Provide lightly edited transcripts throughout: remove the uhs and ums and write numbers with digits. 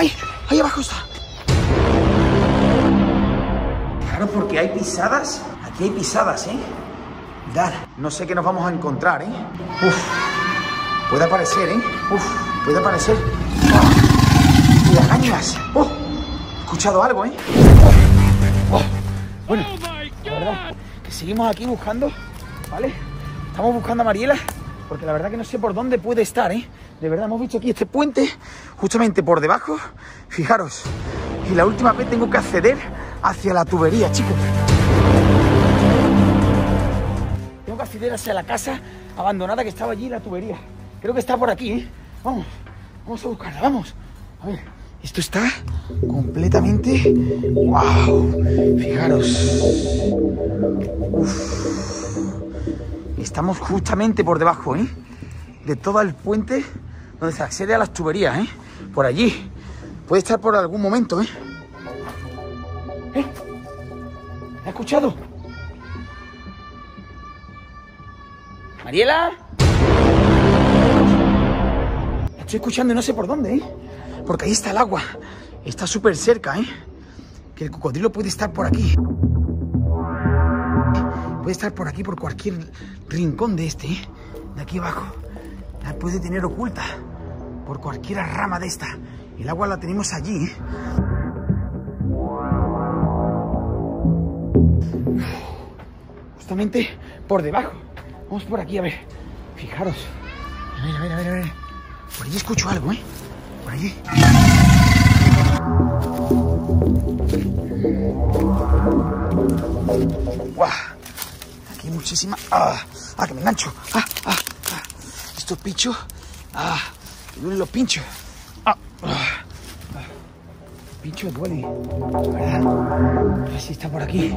¡Ay! Ahí abajo está. Claro, porque hay pisadas. Aquí hay pisadas, ¿eh? Mirad, no sé qué nos vamos a encontrar, ¿eh? Uf, puede aparecer, ¿eh? Uf, puede aparecer. ¡Oh! ¡Y arañas! ¡Oh! He escuchado algo, ¿eh? ¡Oh! Bueno, la verdad que seguimos aquí buscando, ¿vale? Estamos buscando a Mariela, porque la verdad que no sé por dónde puede estar, ¿eh? De verdad, hemos visto aquí este puente, justamente por debajo. Fijaros, y la última vez tengo que acceder hacia la tubería, chicos. Tengo que acceder hacia la casa abandonada que estaba allí, la tubería. Creo que está por aquí, ¿eh? Vamos a buscarla, vamos. A ver, esto está completamente... ¡Wow! Fijaros. Uf. Estamos justamente por debajo, ¿eh? De todo el puente donde se accede a las tuberías, ¿eh? Por allí. Puede estar por algún momento, ¿eh? ¿Eh? ¿La has escuchado? ¿Mariela? La estoy escuchando y no sé por dónde, ¿eh? Porque ahí está el agua. Está súper cerca, ¿eh? Que el cocodrilo puede estar por aquí. Puede estar por aquí, por cualquier rincón de este, ¿eh? De aquí abajo. La puede tener oculta por cualquier rama de esta. El agua la tenemos allí, ¿eh? Justamente por debajo. Vamos por aquí, a ver. Fijaros. A ver. Por allí escucho algo, ¿eh? Por allí. ¡Guau! Aquí hay muchísima... ¡Ah! Que me engancho. Estos pinchos. Que duelen los pinchos. Pincho duele. ¿Verdad? A ver si está por aquí.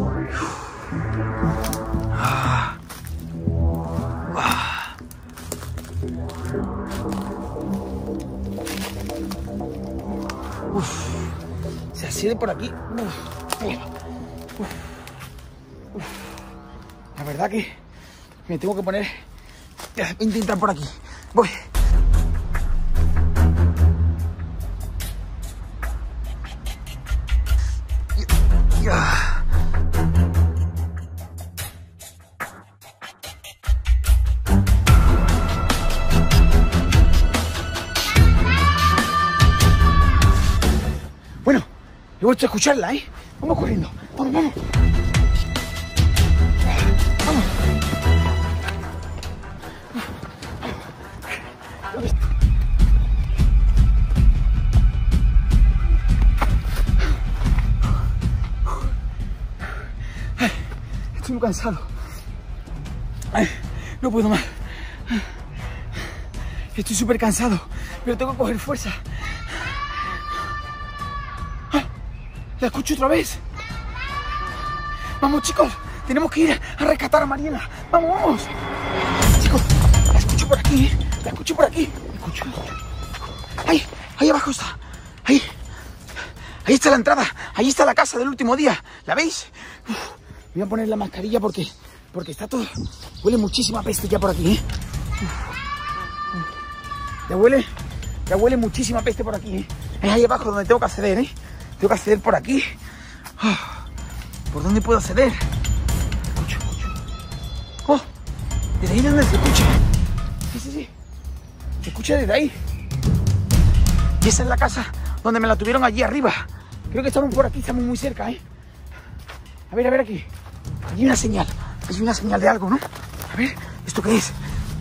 Se accede por aquí. La verdad que me tengo que poner... Voy a intentar por aquí. Voy. Bueno, he vuelto a escucharla, ¿eh? Vamos corriendo. Vamos. Estoy muy cansado. No puedo más. Estoy súper cansado, pero tengo que coger fuerza. La escucho otra vez. Vamos, chicos. Tenemos que ir a rescatar a Mariela. Vamos. Chicos, la escucho por aquí, ¿eh? La escucho por aquí. Escucho. Ahí abajo está. Ahí está la entrada. Ahí está la casa del último día. ¿La veis? Voy a poner la mascarilla porque está todo... Huele muchísima peste ya por aquí, ¿eh? Ya huele muchísima peste por aquí, ¿eh? Es ahí abajo donde tengo que acceder, ¿eh? Tengo que acceder por aquí. ¿Por dónde puedo acceder? Escucho. ¡Oh! Desde ahí es donde se escucha. Sí. Se escucha desde ahí. Y esa es la casa donde me la tuvieron allí arriba. Creo que estamos por aquí, estamos muy cerca, ¿eh? A ver aquí. Hay una señal. Hay una señal de algo, ¿no? A ver, ¿esto qué es?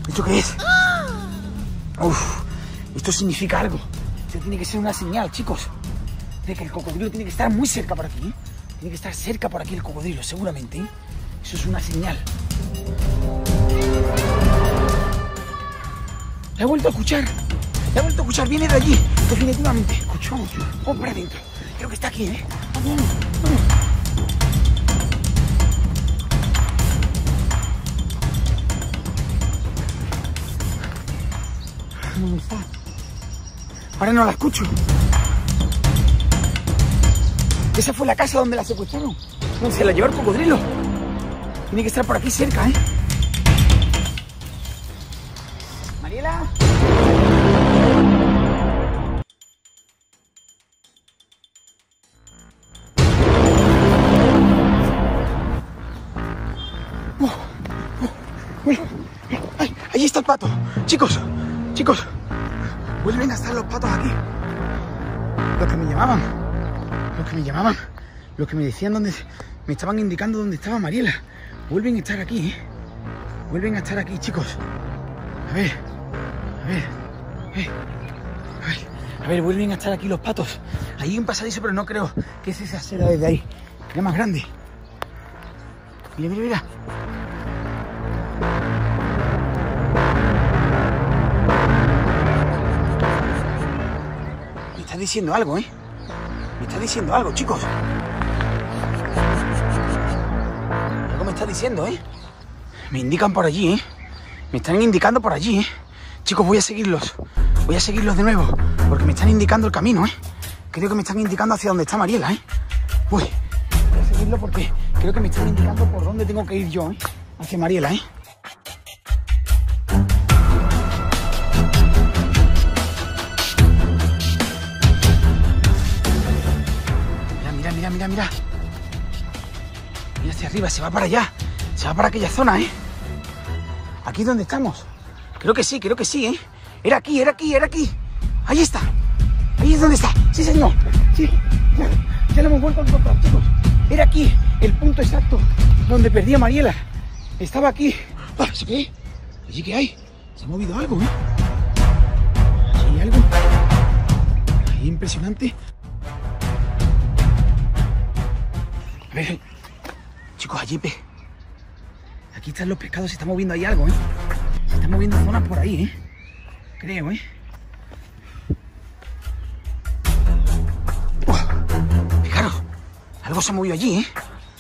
Uf, esto significa algo. Esto tiene que ser una señal, chicos. De que el cocodrilo tiene que estar muy cerca por aquí, ¿eh? Tiene que estar cerca por aquí el cocodrilo, seguramente, ¿eh? Eso es una señal. La he vuelto a escuchar. Viene de allí, definitivamente. Escuchamos. Vamos para adentro. Creo que está aquí, ¿eh? Vamos. ¿Dónde está? Ahora no la escucho. Esa fue la casa donde la secuestraron, donde se la llevó el cocodrilo. Tiene que estar por aquí cerca, ¿eh? Mariela. los patos. Chicos, chicos. Vuelven a estar los patos aquí. Los que me llamaban. Los que me llamaban. Los que me decían dónde... Me estaban indicando dónde estaba Mariela. Vuelven a estar aquí, ¿eh? Vuelven a estar aquí, chicos. A ver. A ver. A ver, vuelven a estar aquí los patos. Ahí hay un pasadizo, pero no creo que es esa acera desde ahí. Era más grande. Mira, mira, mira. Me está diciendo algo, ¿eh? Me está diciendo algo, chicos. Algo me está diciendo, ¿eh? Me indican por allí, ¿eh? Me están indicando por allí, ¿eh? Chicos, voy a seguirlos. Voy a seguirlos de nuevo, porque me están indicando el camino, ¿eh? Creo que me están indicando hacia donde está Mariela, ¿eh? Uy, voy a seguirlo porque creo que me están indicando por dónde tengo que ir yo, ¿eh? Hacia Mariela, ¿eh? Mira, mira, mira. Mira hacia arriba, se va para allá. Se va para aquella zona, ¿eh? ¿Aquí es donde estamos? Creo que sí, ¿eh? Era aquí. Ahí está. Ahí es donde está. Sí, señor. Sí, ya lo hemos vuelto a encontrar, chicos. Era aquí, el punto exacto donde perdí a Mariela. Estaba aquí. ¿Eso qué? ¿Allí qué hay? Se ha movido algo, ¿eh? Allí hay algo. Ahí, impresionante. A ver, chicos, allí, aquí están los pescados, se está moviendo ahí algo, ¿eh? Se están moviendo zonas por ahí, ¿eh? Creo, ¿eh? Fijaros, algo se ha movido allí, ¿eh?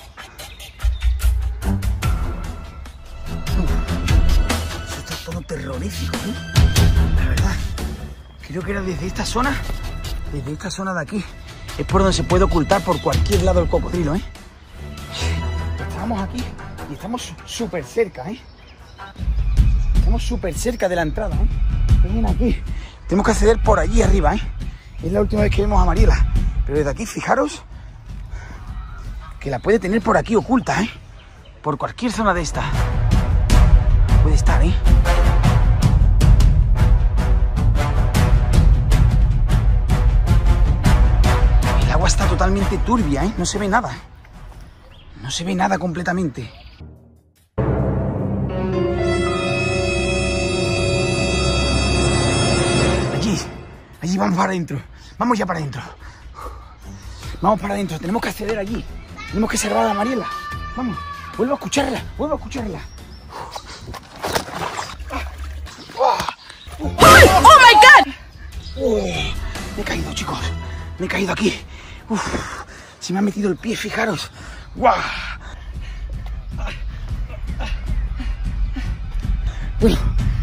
Eso está todo terrorífico, ¿eh? La verdad, creo que era desde esta zona de aquí. Es por donde se puede ocultar por cualquier lado el cocodrilo, ¿eh? Estábamos aquí y estamos súper cerca, ¿eh? Estamos súper cerca de la entrada, ¿eh? Miren aquí. Tenemos que acceder por allí arriba, ¿eh? Es la última vez que vemos a Mariela. Pero desde aquí, fijaros que la puede tener por aquí oculta, ¿eh? Por cualquier zona de esta. Puede estar, ¿eh? El agua está totalmente turbia, ¿eh? No se ve nada. No se ve nada completamente. Allí vamos para adentro. Vamos ya para adentro. Vamos para adentro. Tenemos que acceder allí. Tenemos que salvar a Mariela. Vamos. Vuelvo a escucharla. ¡Oh, my God! Me he caído, chicos. Me he caído aquí. Se me ha metido el pie, fijaros. ¡Guau! Bueno,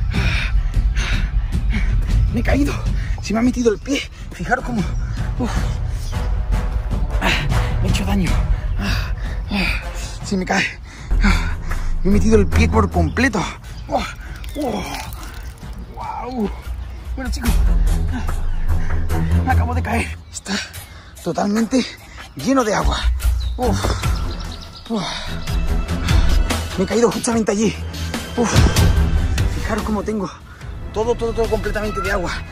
me he caído. Se me ha metido el pie. Fijaros cómo... me he hecho daño. Se me cae. Me he metido el pie por completo. ¡Wow! Bueno, chicos, me acabo de caer. Está totalmente lleno de agua. Me he caído justamente allí. Fijaros cómo tengo todo completamente de agua.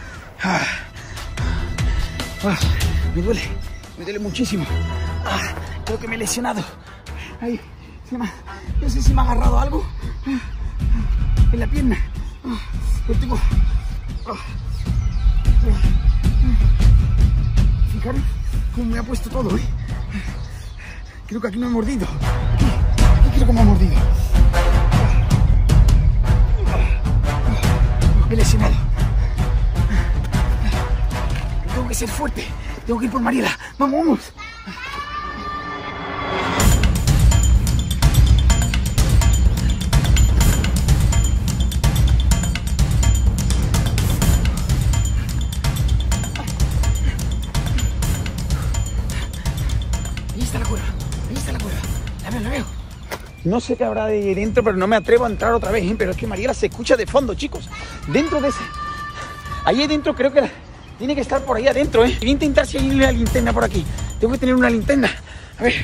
Me duele muchísimo. Creo que me he lesionado. Ahí, no sé si me ha agarrado algo en la pierna. Pero tengo... Fijaros cómo me ha puesto todo, ¿eh? Creo que aquí me ha mordido. Aquí creo que me ha mordido. Me he lesionado. Tengo que ser fuerte. Tengo que ir por Mariela. ¡Vamos! Ahí está la cueva. La veo. No sé qué habrá de dentro, pero no me atrevo a entrar otra vez, ¿eh? Pero es que Mariela se escucha de fondo, chicos. Dentro de ese... Ahí adentro creo que tiene que estar por ahí adentro, ¿eh? Voy a intentar seguir la linterna por aquí. Tengo que tener una linterna. A ver.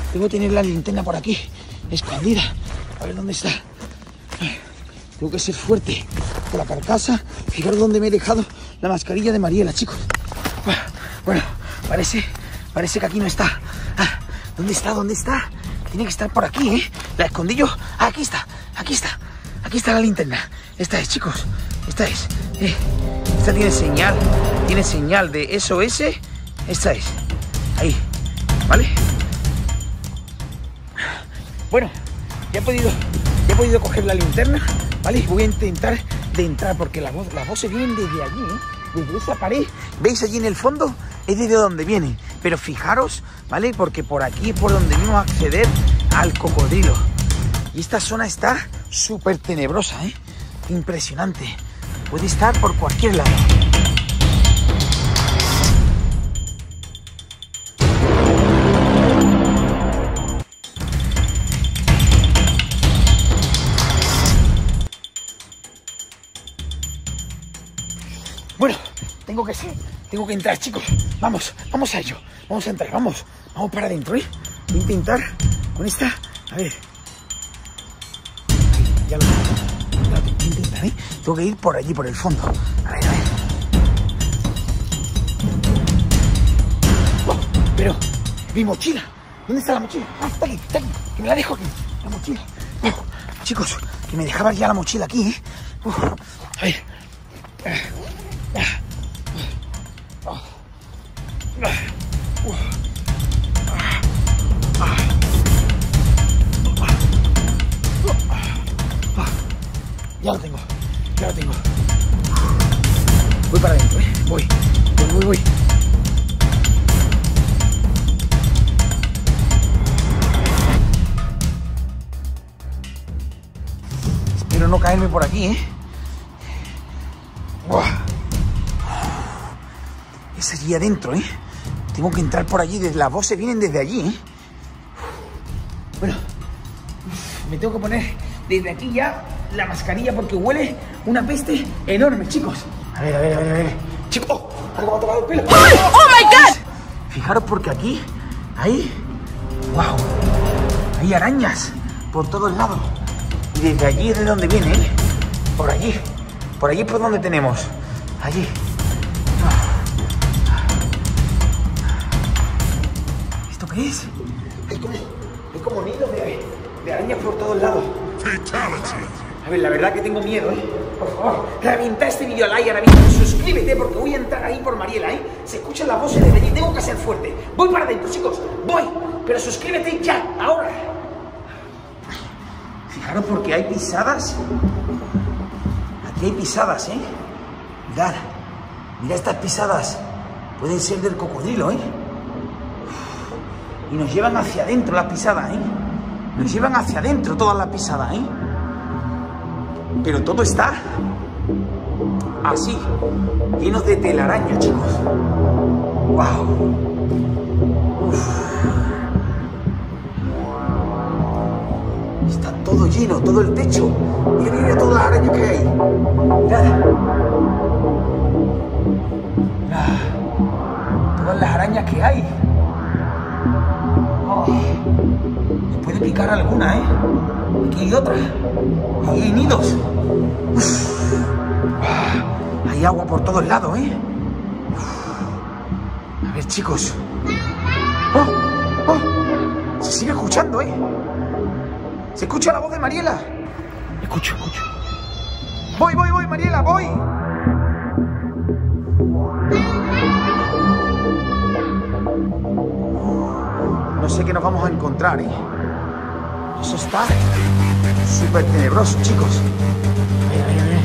Debo tener la linterna por aquí, escondida. A ver dónde está. Tengo que ser fuerte con la carcasa. Fijaros dónde me he dejado la mascarilla de Mariela, chicos. Bueno, parece que aquí no está. ¿Dónde está? ¿Dónde está? Tiene que estar por aquí, ¿eh? La escondí yo. Aquí está, aquí está. Aquí está la linterna. Esta es, chicos. Esta es. Esta tiene señal de SOS. Esta es. Ahí. ¿Vale? Bueno, ya he podido coger la linterna, ¿vale? Voy a intentar de entrar porque las voces vienen desde allí, ¿eh? Desde esa pared. ¿Veis allí en el fondo? Es desde donde vienen. Pero fijaros, ¿vale? Porque por aquí es por donde vamos a acceder al cocodrilo. Y esta zona está súper tenebrosa, ¿eh? Impresionante. Puede estar por cualquier lado. Bueno, tengo que entrar, chicos. Vamos a ello. Vamos a entrar, vamos para adentro, ¿eh? Voy a intentar con esta. A ver. Ya lo tengo que intentar, ¿eh? Tengo que ir por allí, por el fondo. A ver. Oh, pero, mi mochila. ¿Dónde está la mochila? Está aquí. Que me la dejo aquí. La mochila. Chicos, que me dejabas ya la mochila aquí, ¿eh? A ver. Ya lo tengo. Voy para adentro, ¿eh? Voy. Espero no caerme por aquí, ¿eh? Es allí adentro, ¿eh? Tengo que entrar por allí. Las voces vienen desde allí, ¿eh? Bueno, me tengo que poner desde aquí ya la mascarilla porque huele una peste enorme, chicos. A ver. Chicos, algo me ha tocado el pelo. ¡Oh, my God! Fijaros porque aquí hay... ¡Wow! Hay arañas por todos lados. Y desde allí es de donde viene, ¿eh? Por allí es por donde tenemos. Allí. ¿Esto qué es? Hay como nidos de arañas por todos lados. A ver, la verdad que tengo miedo, ¿eh? Por favor, revienta este vídeo al like ahora mismo. Suscríbete porque voy a entrar ahí por Mariela, ¿eh? Se escuchan las voces desde allí, tengo que ser fuerte. Voy para adentro, chicos, voy. Pero suscríbete ya, ahora. Fijaros porque hay pisadas. Aquí hay pisadas, ¿eh? Mirad estas pisadas. Pueden ser del cocodrilo, ¿eh? Y nos llevan hacia adentro las pisadas, ¿eh? Nos llevan hacia adentro todas las pisadas, ¿eh? Pero todo está así, lleno de telaraña, chicos. ¡Wow! Está todo lleno, todo el techo. Mira todas las arañas que hay. Mirad. Todas las arañas que hay. Me puede picar alguna, ¿eh? Aquí hay otra. Ahí hay nidos. Hay agua por todos lados, ¿eh? A ver, chicos. Se sigue escuchando, ¿eh? Se escucha la voz de Mariela. Escucho. Voy, Mariela, voy. No sé qué nos vamos a encontrar, ¿eh? Eso está súper tenebroso, chicos. A ver.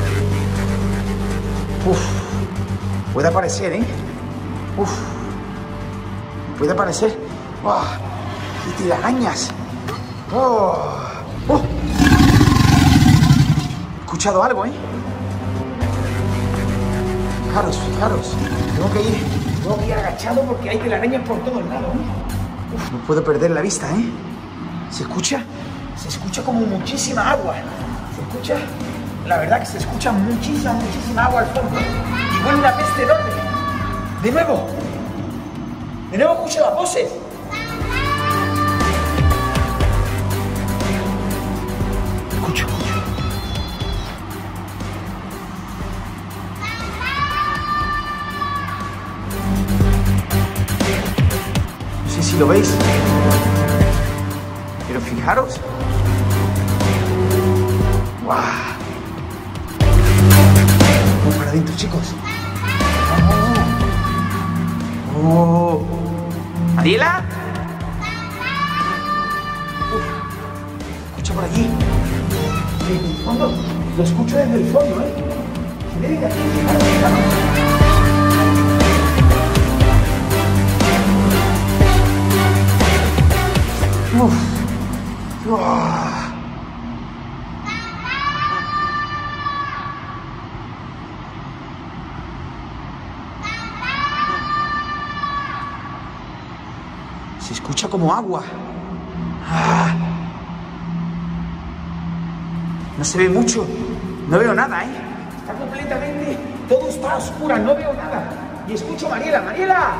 Puede aparecer, ¿eh? Puede aparecer. Y telarañas. He escuchado algo, ¿eh? Fijaros. Tengo que ir agachado porque hay telarañas por todos lados, ¿eh? No puedo perder la vista, ¿eh? ¿Se escucha? Se escucha como muchísima agua. Se escucha, la verdad que se escucha muchísima agua al fondo. Y huele una peste enorme. De nuevo escucho las voces. lo veis. Pero fijaros. ¡Guau! Vamos para adentro, chicos. ¡Oh! ¿Mariela? Escucha por allí. Desde el fondo. Lo escucho desde el fondo, ¿eh? Se ve de aquí. Uf. Uah. Se escucha como agua. Ah. No se ve mucho. No veo nada, ¿eh? Está completamente... Todo está a oscuras, no veo nada. Y escucho a Mariela. ¡Mariela!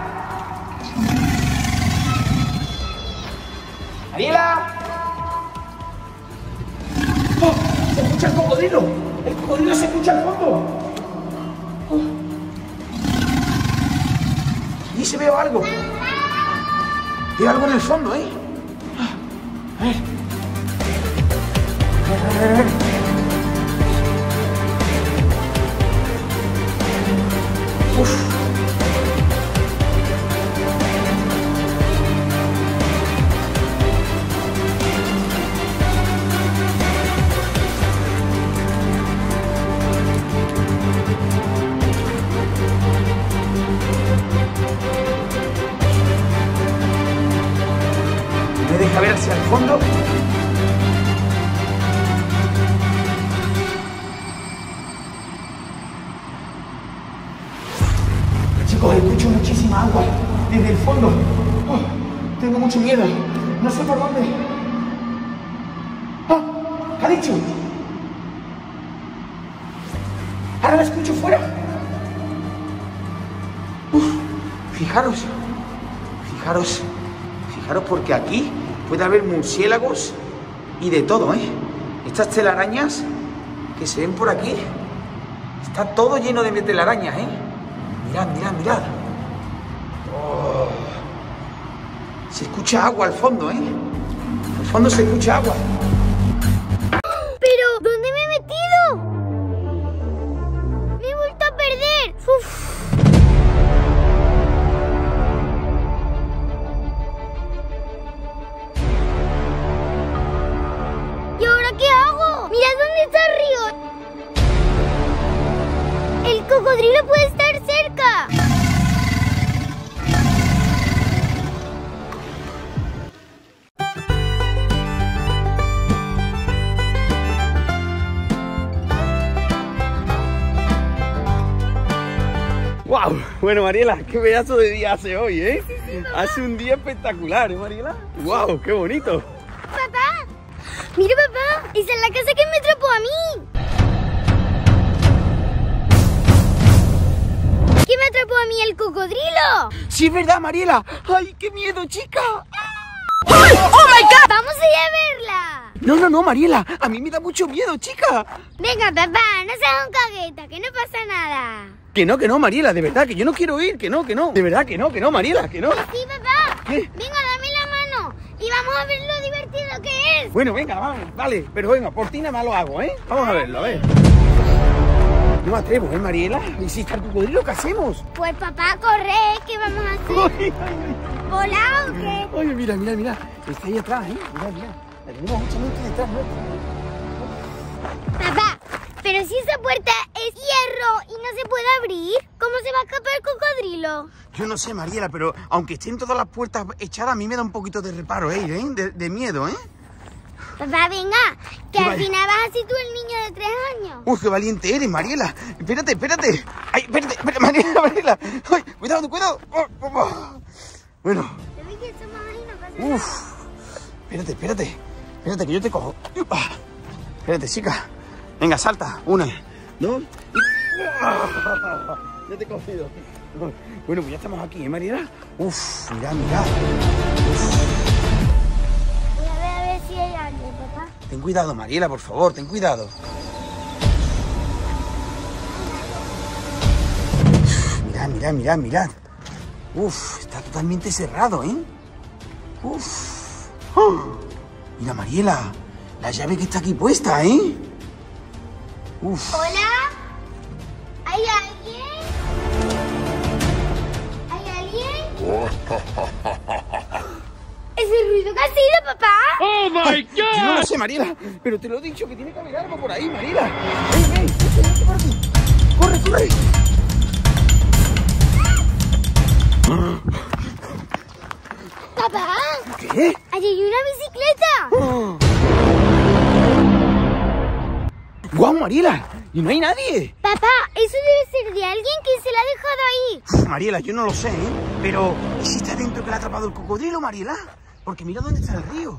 ¡Mariela! ¡Oh! ¡Se escucha el cocodrilo! ¡El cocodrilo se escucha al fondo! ¡Oh! Y se veo algo. Veo algo en el fondo, ¿eh? A ver. A ver. Uf. Me deja ver hacia el fondo. Chicos, escucho muchísima agua desde el fondo. Oh, tengo mucho miedo. No sé por dónde. ¡Ah! ¿Qué ha dicho? Ahora la escucho fuera. Fijaros. Fijaros. Fijaros porque aquí puede haber murciélagos y de todo, ¿eh? Estas telarañas que se ven por aquí. Está todo lleno de telarañas, ¿eh? Mirad, mirad, mirad. Oh. Se escucha agua al fondo, ¿eh? Al fondo se escucha agua. ¿Pero dónde me he metido? Me he vuelto a perder. Uf. ¿Y ahora qué hago? Mirad dónde está el río. El cocodrilo puede estar cerca. ¡Wow! Bueno, Mariela, qué pedazo de día hace hoy, ¿eh? Sí, hace un día espectacular, ¿eh, Mariela? ¡Wow! ¡Qué bonito! Papá, mira papá, esa es la casa que me atrapó a mí. ¿Qué me atrapó a mí el cocodrilo? Sí, es verdad, Mariela. ¡Ay, qué miedo, chica! ¡Ay! ¡Oh, my God! ¡Vamos a ir a verla! No, Mariela. A mí me da mucho miedo, chica. Venga, papá, no seas un cagueta, que no pasa nada. Que no, Mariela, de verdad, que yo no quiero ir, que no. De verdad, que no, Mariela, que no. Sí, papá. ¿Qué? Venga, dame la mano y vamos a ver lo divertido que es. Bueno, venga, vale, pero venga, por ti nada más lo hago, ¿eh? Vamos a verlo, a ver. No me atrevo, ¿eh, Mariela? ¿Y si está el cocodrilo, qué hacemos? Pues papá, corre, ¿qué vamos a hacer? Ay. ¿Volado o qué? Oye, mira. Está ahí atrás, ¿eh? Mira. La tenemos mucha gente detrás, ¿no? Papá, pero si esa puerta es hierro y no se puede abrir, ¿cómo se va a escapar el cocodrilo? Yo no sé, Mariela, pero aunque estén todas las puertas echadas, a mí me da un poquito de reparo, ¿eh? De miedo, ¿eh? Papá, venga, que al final vas así tú el niño de 3 años. Uy, qué valiente eres, Mariela. Espérate. Ay, espérate, Mariela. Ay, cuidado. Bueno. Uf. Espérate, que yo te cojo. Espérate, chica. Venga, salta. 1, 2. Ya te he cogido. Bueno, pues ya estamos aquí, ¿eh, Mariela? Uf, mira. Voy a ver si hay alguien, papá. Ten cuidado, Mariela, por favor, ten cuidado. Uf, mirad. Uf, está totalmente cerrado, ¿eh? Uf. ¡Oh! Mira, Mariela, la llave que está aquí puesta, ¿eh? Uf. ¿Hola? ¿Hay alguien? ¿Hay alguien? ¿Ese ruido que ha sido, papá? ¡Oh, my God! Yo no lo sé, Mariela, pero te lo he dicho que tiene que haber algo por ahí, Mariela. ¡Ven, ven! ¡Vete por aquí! ¡Corre, corre! ¡Papá! ¿Qué? ¡Allí hay una bicicleta! ¡Guau, Mariela! ¡Y no hay nadie! Papá, eso debe ser de alguien que se la ha dejado ahí. Uf, Mariela, yo no lo sé, ¿eh? Pero, ¿y si está dentro que le ha atrapado el cocodrilo, Mariela? Porque mira dónde está el río.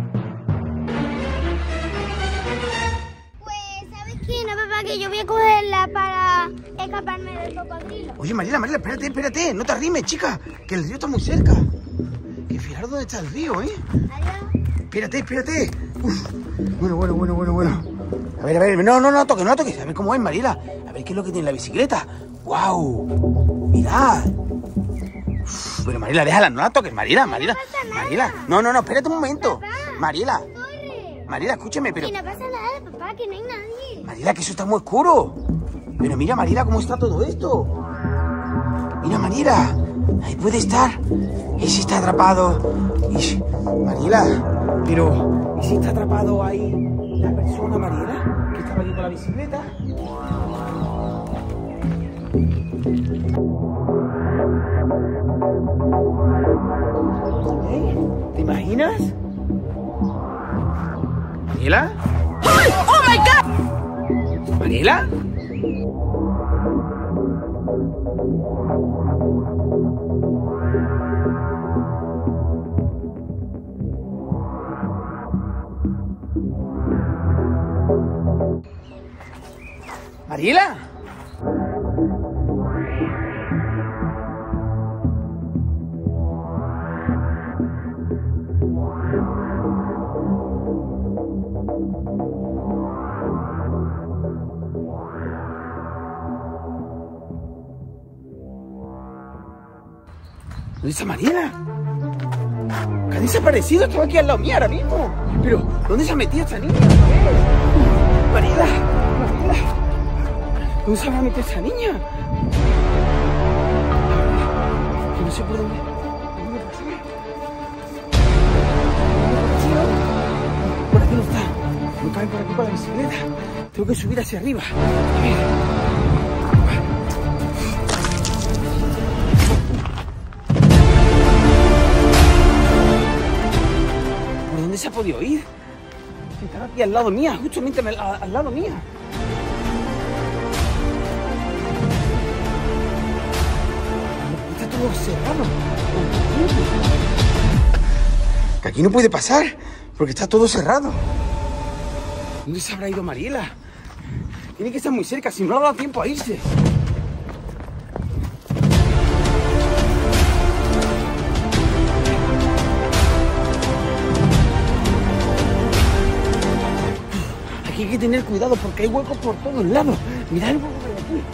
Pues, ¿sabes qué? No, papá, que yo voy a cogerla para escaparme del cocodrilo. Oye, Mariela, Mariela, espérate, espérate. No te arrimes, chica. Que el río está muy cerca. Que fijaros dónde está el río, ¿eh? Adiós. Espérate, espérate. Uf. Bueno. A ver. No toques, no toques. A ver cómo es, Mariela. A ver qué es lo que tiene la bicicleta. ¡Guau! Mirad. Uf, pero Mariela, déjala, no la toques, Mariela. No pasa nada. Mariela. No, espérate un momento. Papá. Mariela. Corre. Mariela, escúchame, pero... Que no pasa nada, papá, que no hay nadie. Mariela, que eso está muy oscuro. Pero mira, Mariela, cómo está todo esto. Mira, Mariela. Ahí puede estar. Ese está atrapado. Mariela, pero... ¿y si está atrapado ahí la persona, Mariela? Que estaba aquí con la bicicleta. ¿Te imaginas? ¿Mariela? ¡Oh, my God! ¿Mariela? ¿Mariela? ¿Dónde está Mariela? ¿Qué ha desaparecido? Estaba aquí al lado mío ahora mismo. Pero, ¿dónde se ha metido esta niña? Mariela. ¿Dónde se va a meter esta niña? Que no sé por dónde pasar. Por aquí no está. Me caen por aquí con la bicicleta. Tengo que subir hacia arriba. A ver. ¿Por dónde se ha podido ir? Estaba aquí al lado mía, justamente al lado mía. Está todo cerrado. Que aquí no puede pasar, porque está todo cerrado. ¿Dónde se habrá ido Mariela? Tiene que estar muy cerca, si no le ha dado tiempo a irse. Aquí hay que tener cuidado porque hay huecos por todos lados. Mirad el hueco que hay aquí.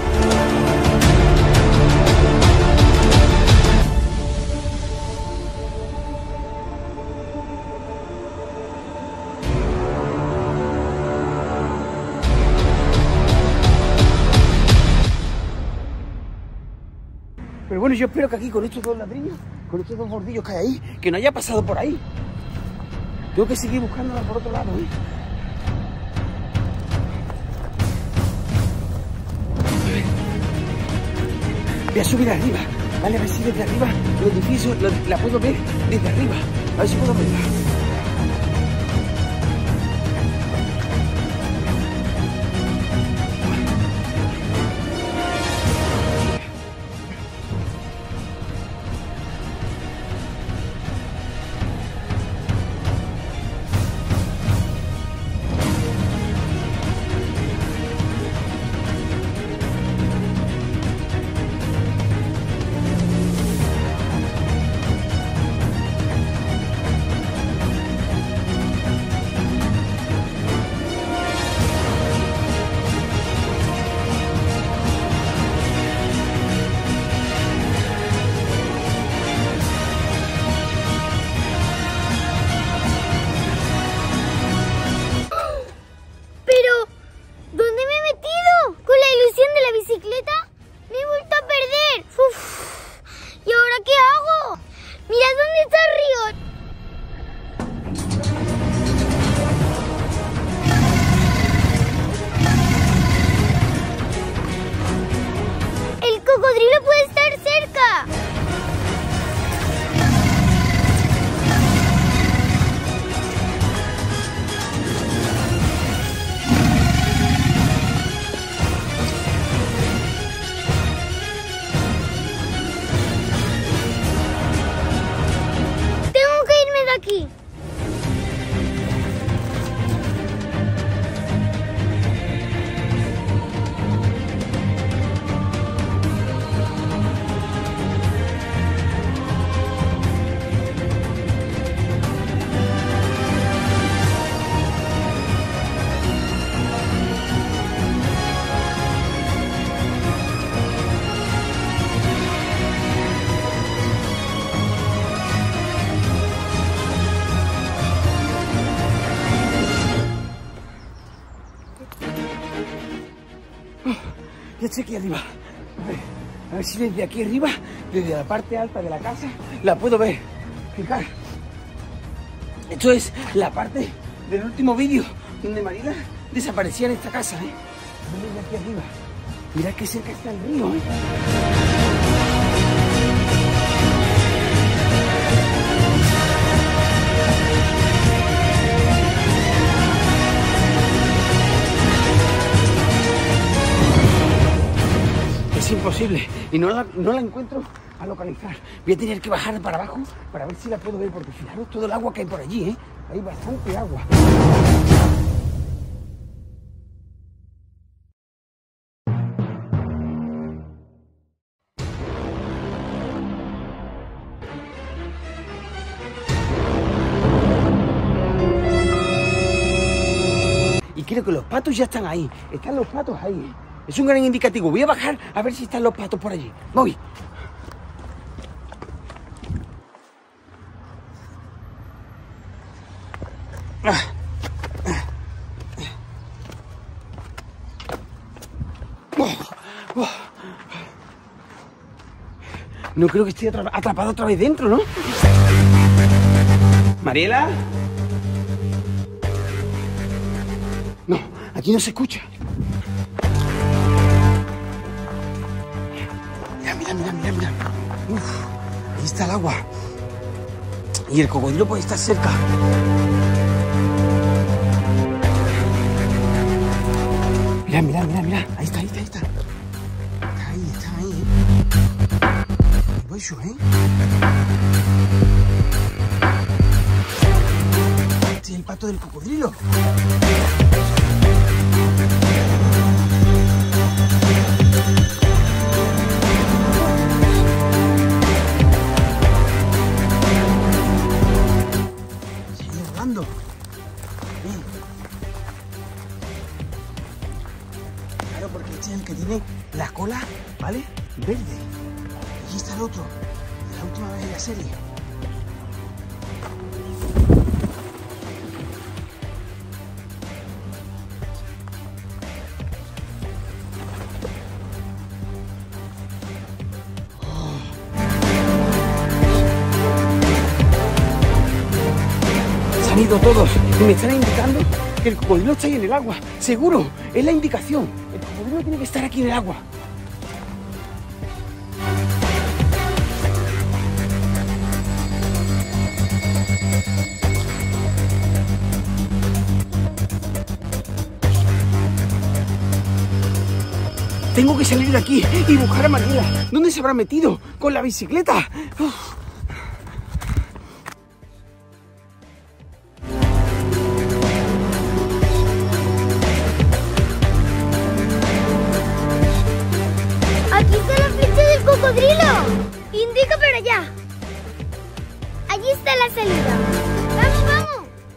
Pero bueno, yo espero que aquí con estos dos ladrillos, con estos dos bordillos que hay ahí, que no haya pasado por ahí. Tengo que seguir buscándola por otro lado, ¿eh? Voy a subir arriba, ¿vale? A ver si desde arriba los edificios la puedo ver desde arriba. A ver si puedo verla. Ya estoy aquí arriba. A ver si desde aquí arriba, desde la parte alta de la casa, la puedo ver. Fijar. Esto es la parte del último vídeo donde Mariela desaparecía en esta casa, ¿eh? Desde aquí arriba. Mirad que cerca está el río, ¿eh? Es imposible y no la encuentro a localizar. Voy a tener que bajar para abajo para ver si la puedo ver, porque fijaros todo el agua que hay por allí, ¿eh? Hay bastante agua. Y creo que los patos ya están ahí. Están los patos ahí, ¿eh? Es un gran indicativo. Voy a bajar a ver si están los patos por allí. Voy. No creo que esté atrapado otra vez dentro, ¿no? ¿Mariela? No, aquí no se escucha. Mira. Uf, ahí está el agua. Y el cocodrilo puede estar cerca. Mira. Ahí está. Está ahí. Voy yo, ¿eh? Este es el pato del cocodrilo. Claro, porque este es el que tiene la cola, ¿vale? Verde. Allí está el otro, de la última vez en la serie. Se han ido todos y me están indicando que el cocodrilo está ahí en el agua. Seguro, es la indicación. El cocodrilo tiene que estar aquí en el agua. Tengo que salir de aquí y buscar a Mariela. ¿Dónde se habrá metido? ¿Con la bicicleta? Uf. Aquí está la flecha del cocodrilo. Indica para allá. Allí está la salida. ¡Vamos!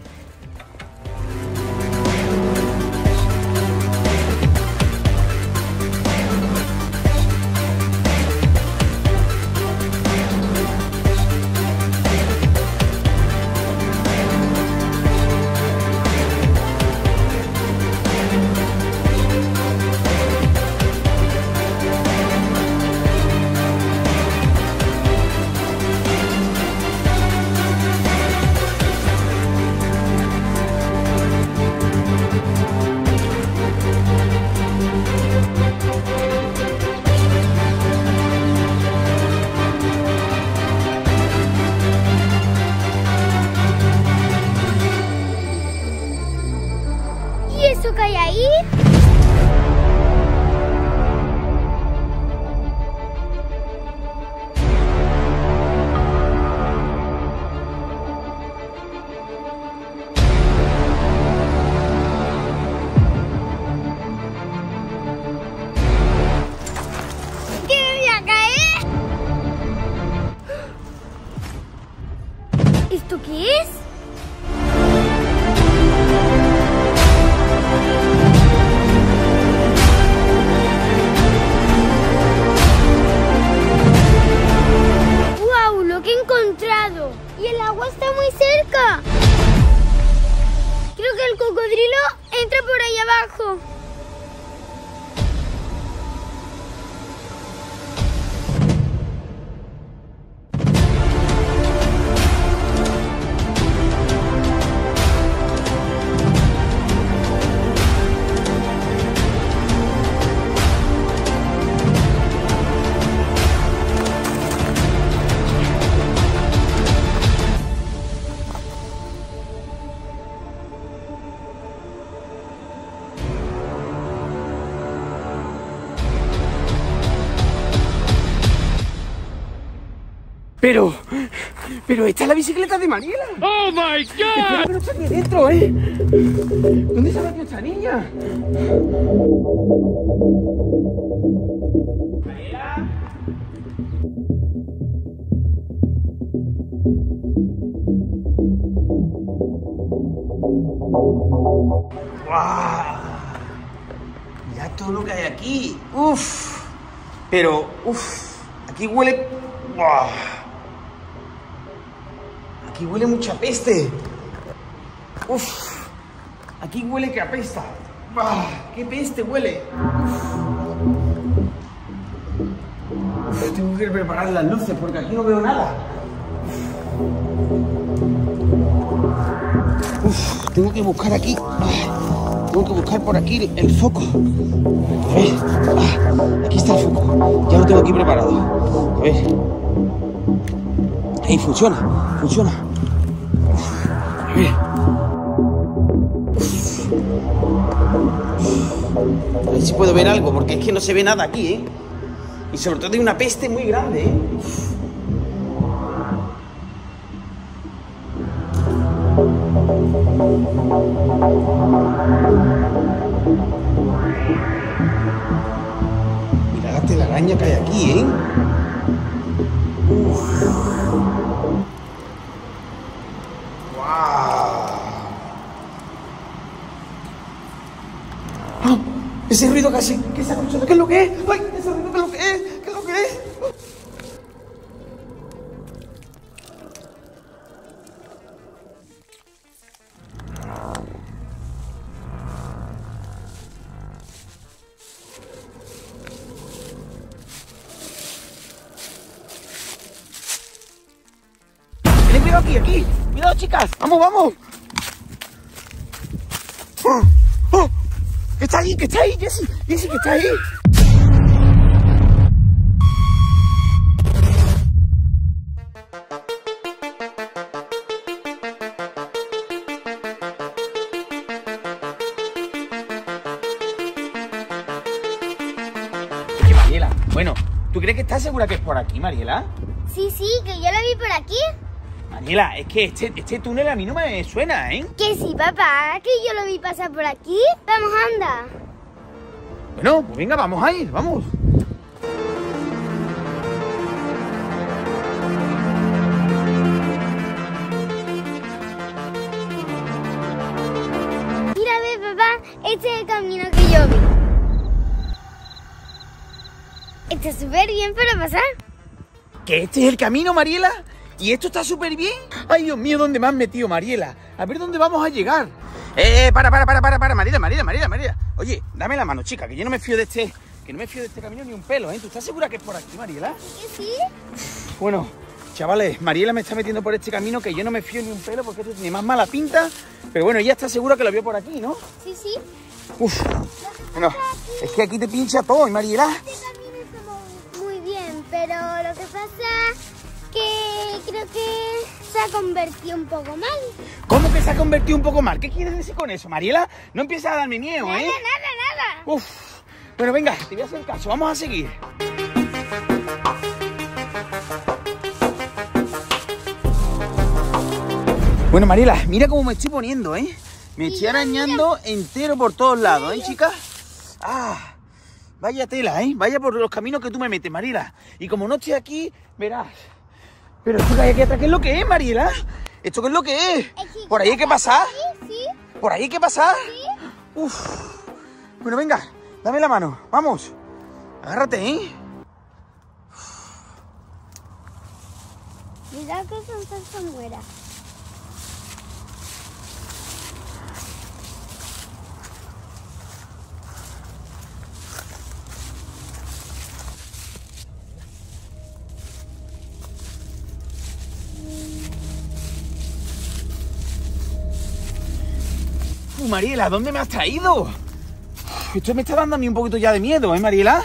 ¿Y eso que hay ahí? ¿Qué me voy a caer? ¿Esto qué es? ¡Wow! Lo que he encontrado. Y el agua está muy cerca. Creo que el cocodrilo entra por ahí abajo. Pero esta es la bicicleta de Mariela. ¡Oh, my God! Espera que no está aquí dentro, ¿eh? ¿Dónde se ha metido esta niña? ¿Mariela? ¡Guau! Mirad todo lo que hay aquí. ¡Uf! Pero, ¡uf! Aquí huele... ¡Guau! Aquí huele mucha peste. Uf, aquí huele que apesta. ¡Qué peste huele! Uf, tengo que preparar las luces porque aquí no veo nada. Uf, tengo que buscar aquí. Tengo que buscar por aquí el foco. A ver. Aquí está el foco. Ya lo tengo aquí preparado. A ver. Ahí funciona, funciona. A ver. A ver si puedo ver algo, porque es que no se ve nada aquí, ¿eh? Y sobre todo hay una peste muy grande, ¿eh? Mira la telaraña que hay aquí, ¿eh? Ese ruido casi que se ha escuchado, ¿qué es lo que es? ¡Ay! Ese ruido, ¿qué es lo que es? ¿Qué es lo que es? ¡Tened cuidado aquí! ¡Cuidado, chicas! ¡Vamos, vamos! ¡Oh! ¡Oh! ¡Que está ahí, Jessie! ¡Jessie, que está ahí! Oye, Mariela, bueno, ¿tú crees que estás segura que es por aquí, Mariela? Sí, que yo lo vi por aquí. Mariela, es que este túnel a mí no me suena, ¿eh? Que sí, papá, que yo lo vi pasar por aquí. Vamos, anda. Bueno, pues venga, vamos a ir, vamos. Mira, ve, papá, este es el camino que yo vi. Está súper bien para pasar. ¿Que este es el camino, Mariela? ¿Y esto está súper bien? Ay, Dios mío, ¿dónde me has metido, Mariela? A ver dónde vamos a llegar. Para, Mariela. Oye, dame la mano, chica, que yo no me fío de este camino ni un pelo, ¿eh? ¿Tú estás segura que es por aquí, Mariela? ¿Que sí? Bueno, chavales, Mariela me está metiendo por este camino que yo no me fío ni un pelo porque esto tiene más mala pinta. Pero bueno, ella está segura que lo vio por aquí, ¿no? Sí. Uf, bueno, es que aquí te pincha todo, ¿eh, Mariela? Este camino está muy bien, pero lo que pasa que creo que se ha convertido un poco mal. ¿Cómo que se ha convertido un poco mal? ¿Qué quieres decir con eso, Mariela? No empiezas a darme miedo, ¿eh? Nada. Uf. Bueno, venga, te voy a hacer caso. Vamos a seguir. Bueno, Mariela, mira cómo me estoy poniendo, ¿eh? Me estoy arañando entero por todos lados, ¿eh, chicas? Ah, vaya tela, ¿eh? Vaya por los caminos que tú me metes, Mariela. Y como no estoy aquí, verás. Pero esto que hay aquí atrás, ¿qué es lo que es, Mariela? ¿Esto qué es lo que es? ¿Por ahí hay que pasar? Sí. ¿Por ahí hay que pasar? Sí. Uf. Bueno, venga, dame la mano. Vamos. Agárrate, ¿eh? Mira que son zarzamueras. Mariela, ¿dónde me has traído? Esto me está dando a mí un poquito ya de miedo, ¿eh, Mariela?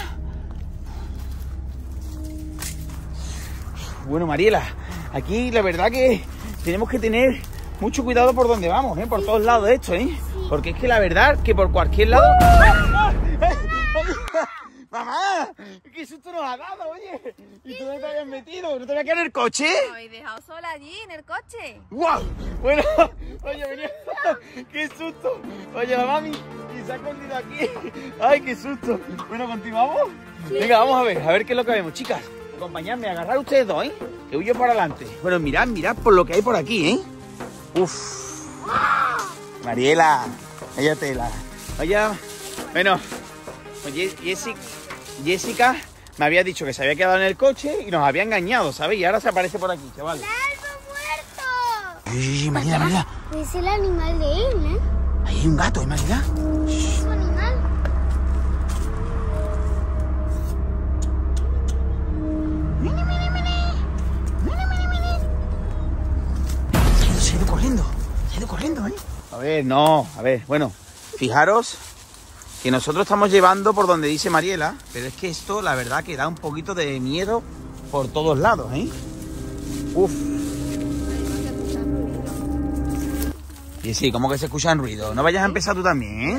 Bueno, Mariela, aquí la verdad que tenemos que tener mucho cuidado por donde vamos, ¿eh? Por todos lados de esto, ¿eh? Porque es que la verdad que por cualquier lado... ¡Mamá! ¡Qué susto nos ha dado, oye. ¿Y tú dónde te habías metido? ¿No te habías quedado en el coche? ¿Me habéis dejado sola allí, en el coche? ¡Guau! Bueno, oye, venía. ¡Qué susto! Oye, la mami, y se ha escondido aquí. ¡Ay, qué susto! Bueno, ¿continuamos? Sí. Venga, vamos a ver qué es lo que vemos, chicas. Acompañadme, agarrad ustedes dos, ¿eh? Que huyo por adelante. Bueno, mirad por lo que hay por aquí, ¿eh? Uf. Mariela, ella tela. Oye, bueno, oye, Jessica me había dicho que se había quedado en el coche y nos había engañado, ¿sabes? Y ahora se aparece por aquí, chaval. ¡El árbol muerto! Sí, Mariela. Es el animal de él, ¿eh? Ahí hay un gato, ¿eh, Mariela? Es su animal. Se ha ido corriendo, ¿eh? A ver, bueno, fijaros que nosotros estamos llevando por donde dice Mariela, pero es que esto, la verdad, que da un poquito de miedo por todos lados, ¿eh? Uf. Y sí, ¿cómo que se escuchan ruidos? No vayas a empezar tú también, ¿eh?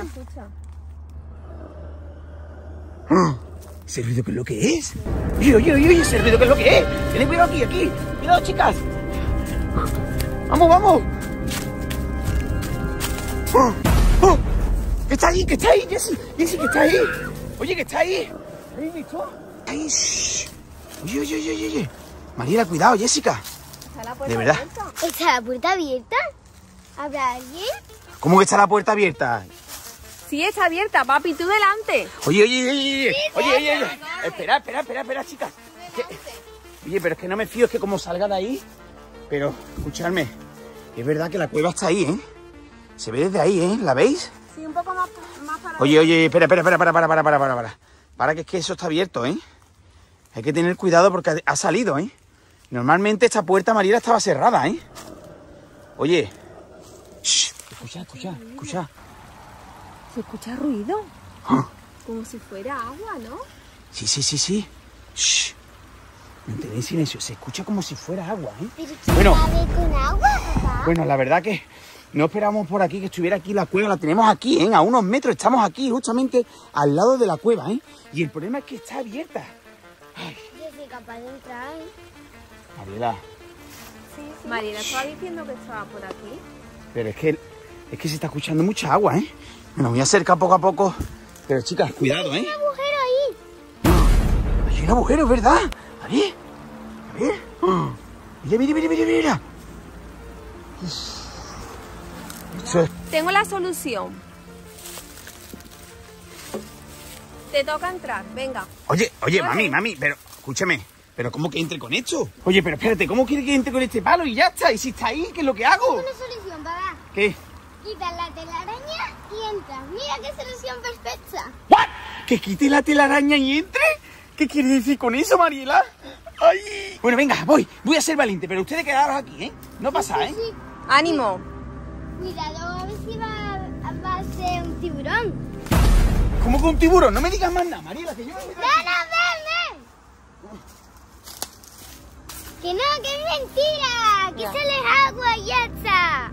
¿Ese ruido qué es lo que es? Oye, ese ruido qué es lo que es. Tened cuidado aquí. Cuidado, chicas. Vamos. ¿Qué está ahí, Jessy, que está ahí. Oye, que está ahí. ¿Habéis visto? Ahí, shh. Oye. Mariela, cuidado, Jessica. ¿Está la puerta De verdad. abierta? ¿Está la puerta abierta? ¿Habrá alguien? ¿Cómo que está la puerta abierta? Sí, está abierta, papi, tú delante. Oye. Espera, chicas. Oye, pero es que no me fío, es que como salga de ahí. Pero, escuchadme, es verdad que la cueva está ahí, ¿eh? Se ve desde ahí, ¿eh? ¿La veis? Sí, un poco más para... Oye, espera. Para, que es que eso está abierto, ¿eh? Hay que tener cuidado porque ha salido, ¿eh? Normalmente esta puerta, Mariela, estaba cerrada, ¿eh? Oye. Shh, escucha. ¿Se escucha ruido? ¿Ah? Como si fuera agua, ¿no? Sí. Shh. Mantened silencio. Se escucha como si fuera agua, ¿eh? ¿Pero quién Bueno. la ve con agua, papá? Bueno, la verdad que no esperábamos por aquí que estuviera aquí la cueva. La tenemos aquí, ¿eh? A unos metros. Estamos aquí, justamente al lado de la cueva, ¿eh? Y el problema es que está abierta. Ay, Yo soy capaz de entrar. Mariela, Sí. Mariela estaba diciendo que estaba por aquí. pero es que se está escuchando mucha agua, ¿eh? Me voy a acercar poco a poco. Pero chicas, cuidado, ¿eh? Hay un agujero ahí. Hay un agujero, es verdad. A ver. Mira. Eso es... Tengo la solución. Te toca entrar, venga. Oye, mami, pero escúchame. ¿Pero cómo que entre con esto? Oye, pero espérate, ¿cómo quiere que entre con este palo? Y ya está, y si está ahí, ¿qué es lo que hago? Una solución, papá. ¿Qué? Quitas la telaraña y entras. Mira qué solución perfecta. ¿What? ¿Que quite la telaraña y entre? ¿Qué quiere decir con eso, Mariela? ¡Ay! Bueno, venga, voy a ser valiente, pero ustedes quedaros aquí, ¿eh? No pasa, ¿eh? Sí. ¡Ánimo! Cuidado, a ver si va a ser un tiburón. ¿Cómo con un tiburón? No me digas más nada, Mariela, que yo me voy de aquí. ven! Que no, que es mentira. Que sale agua y ya está.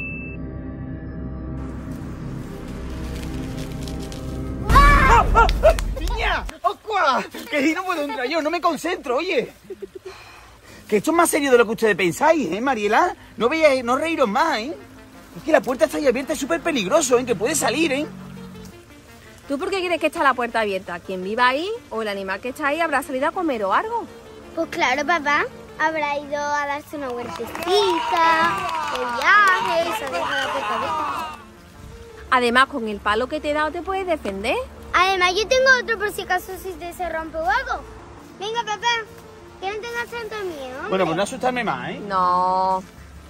¡Niña! ¡Ocua! Que si no puedo entrar yo, no me concentro, oye. Que esto es más serio de lo que ustedes pensáis, ¿eh, Mariela? No veáis, no reíros más, ¿eh? Es que la puerta está ahí abierta, es súper peligroso, ¿eh? Que puede salir, ¿eh? ¿Tú por qué quieres que esté la puerta abierta? ¿Quién viva ahí o el animal que está ahí habrá salido a comer o algo? Pues claro, papá. Habrá ido a darse una vueltecita, de viaje, y se ha dejado la puerta abierta. Además, con el palo que te he dado te puedes defender. Además, yo tengo otro por si acaso si se rompe o algo. Venga, papá, que no tengas tanto miedo. hombre. Bueno, pues no asustarme más, ¿eh? No.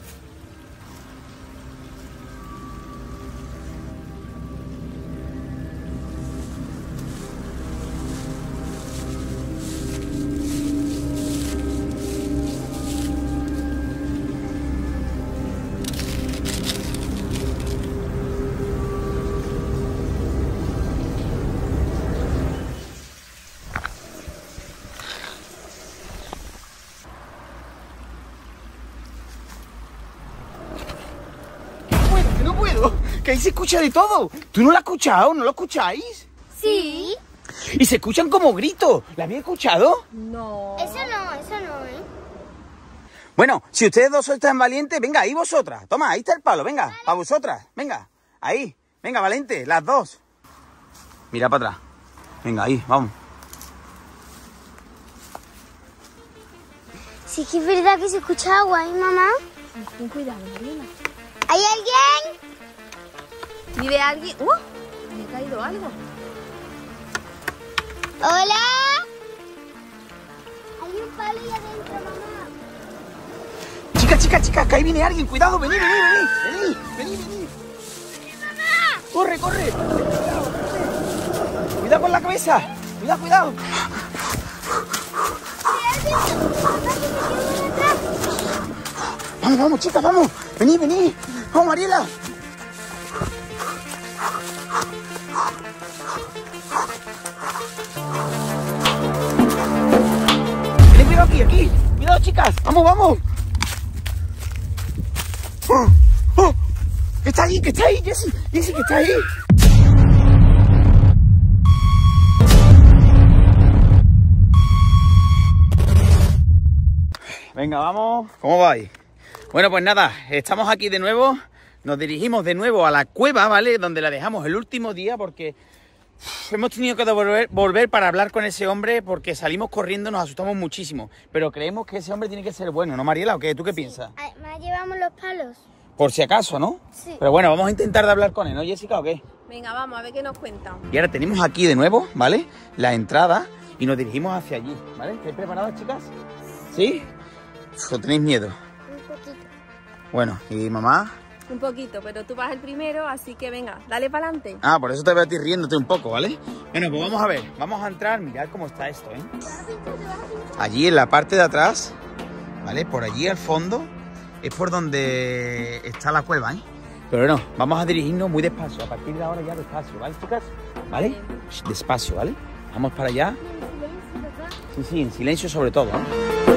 Que no puedo, que ahí se escucha de todo. ¿Tú no lo has escuchado? ¿No lo escucháis? Sí. Y se escuchan como gritos. ¿La había escuchado? No. Eso no, ¿eh? Bueno, si ustedes dos sois tan valientes, venga, ahí vosotras. Toma, ahí está el palo, venga, para vosotras. Venga, ahí. Venga, valiente, las dos. Mira para atrás. Venga, ahí, vamos. Sí que es verdad que se escucha agua, ¿eh, mamá? Ten cuidado, Mariela. ¿Hay alguien? ¿Vive alguien? Me ha caído algo. ¿Hola? Hay un palo ahí adentro, mamá. Chica, que ahí viene alguien. Cuidado, vení. Corre. Cuidado con la cabeza. Cuidado. Vamos, chicas, vamos. Vení. Vamos, Mariela. Vení, cuidado aquí. Cuidado, chicas. Vamos. ¡Oh! Que está ahí, Jessy, que está ahí. Venga, vamos. ¿Cómo vais? Bueno, pues nada, estamos aquí de nuevo. Nos dirigimos de nuevo a la cueva, ¿vale? Donde la dejamos el último día porque hemos tenido que volver para hablar con ese hombre porque salimos corriendo, nos asustamos muchísimo. Pero creemos que ese hombre tiene que ser bueno, ¿no, Mariela? ¿O qué? ¿Tú qué piensas? Además llevamos los palos. Por si acaso, ¿no? Sí. Pero bueno, vamos a intentar de hablar con él, ¿no, Jessica, o qué? Venga, vamos a ver qué nos cuenta. Y ahora tenemos aquí de nuevo, ¿vale? La entrada y nos dirigimos hacia allí, ¿vale? ¿Estáis preparadas, chicas? ¿Sí? ¿O tenéis miedo? Un poquito. Bueno, ¿y mamá? Un poquito, pero tú vas el primero, así que venga, dale para adelante. Ah, por eso te veo a ti riéndote un poco, ¿vale? Bueno, pues vamos a ver, vamos a entrar, mirad cómo está esto, ¿eh? Allí en la parte de atrás, ¿vale? Por allí al fondo es por donde está la cueva, ¿eh? Pero no, vamos a dirigirnos muy despacio, a partir de ahora ya despacio, ¿vale, chicas? ¿Vale? Despacio, ¿vale? Vamos para allá. Sí, en silencio sobre todo, ¿eh?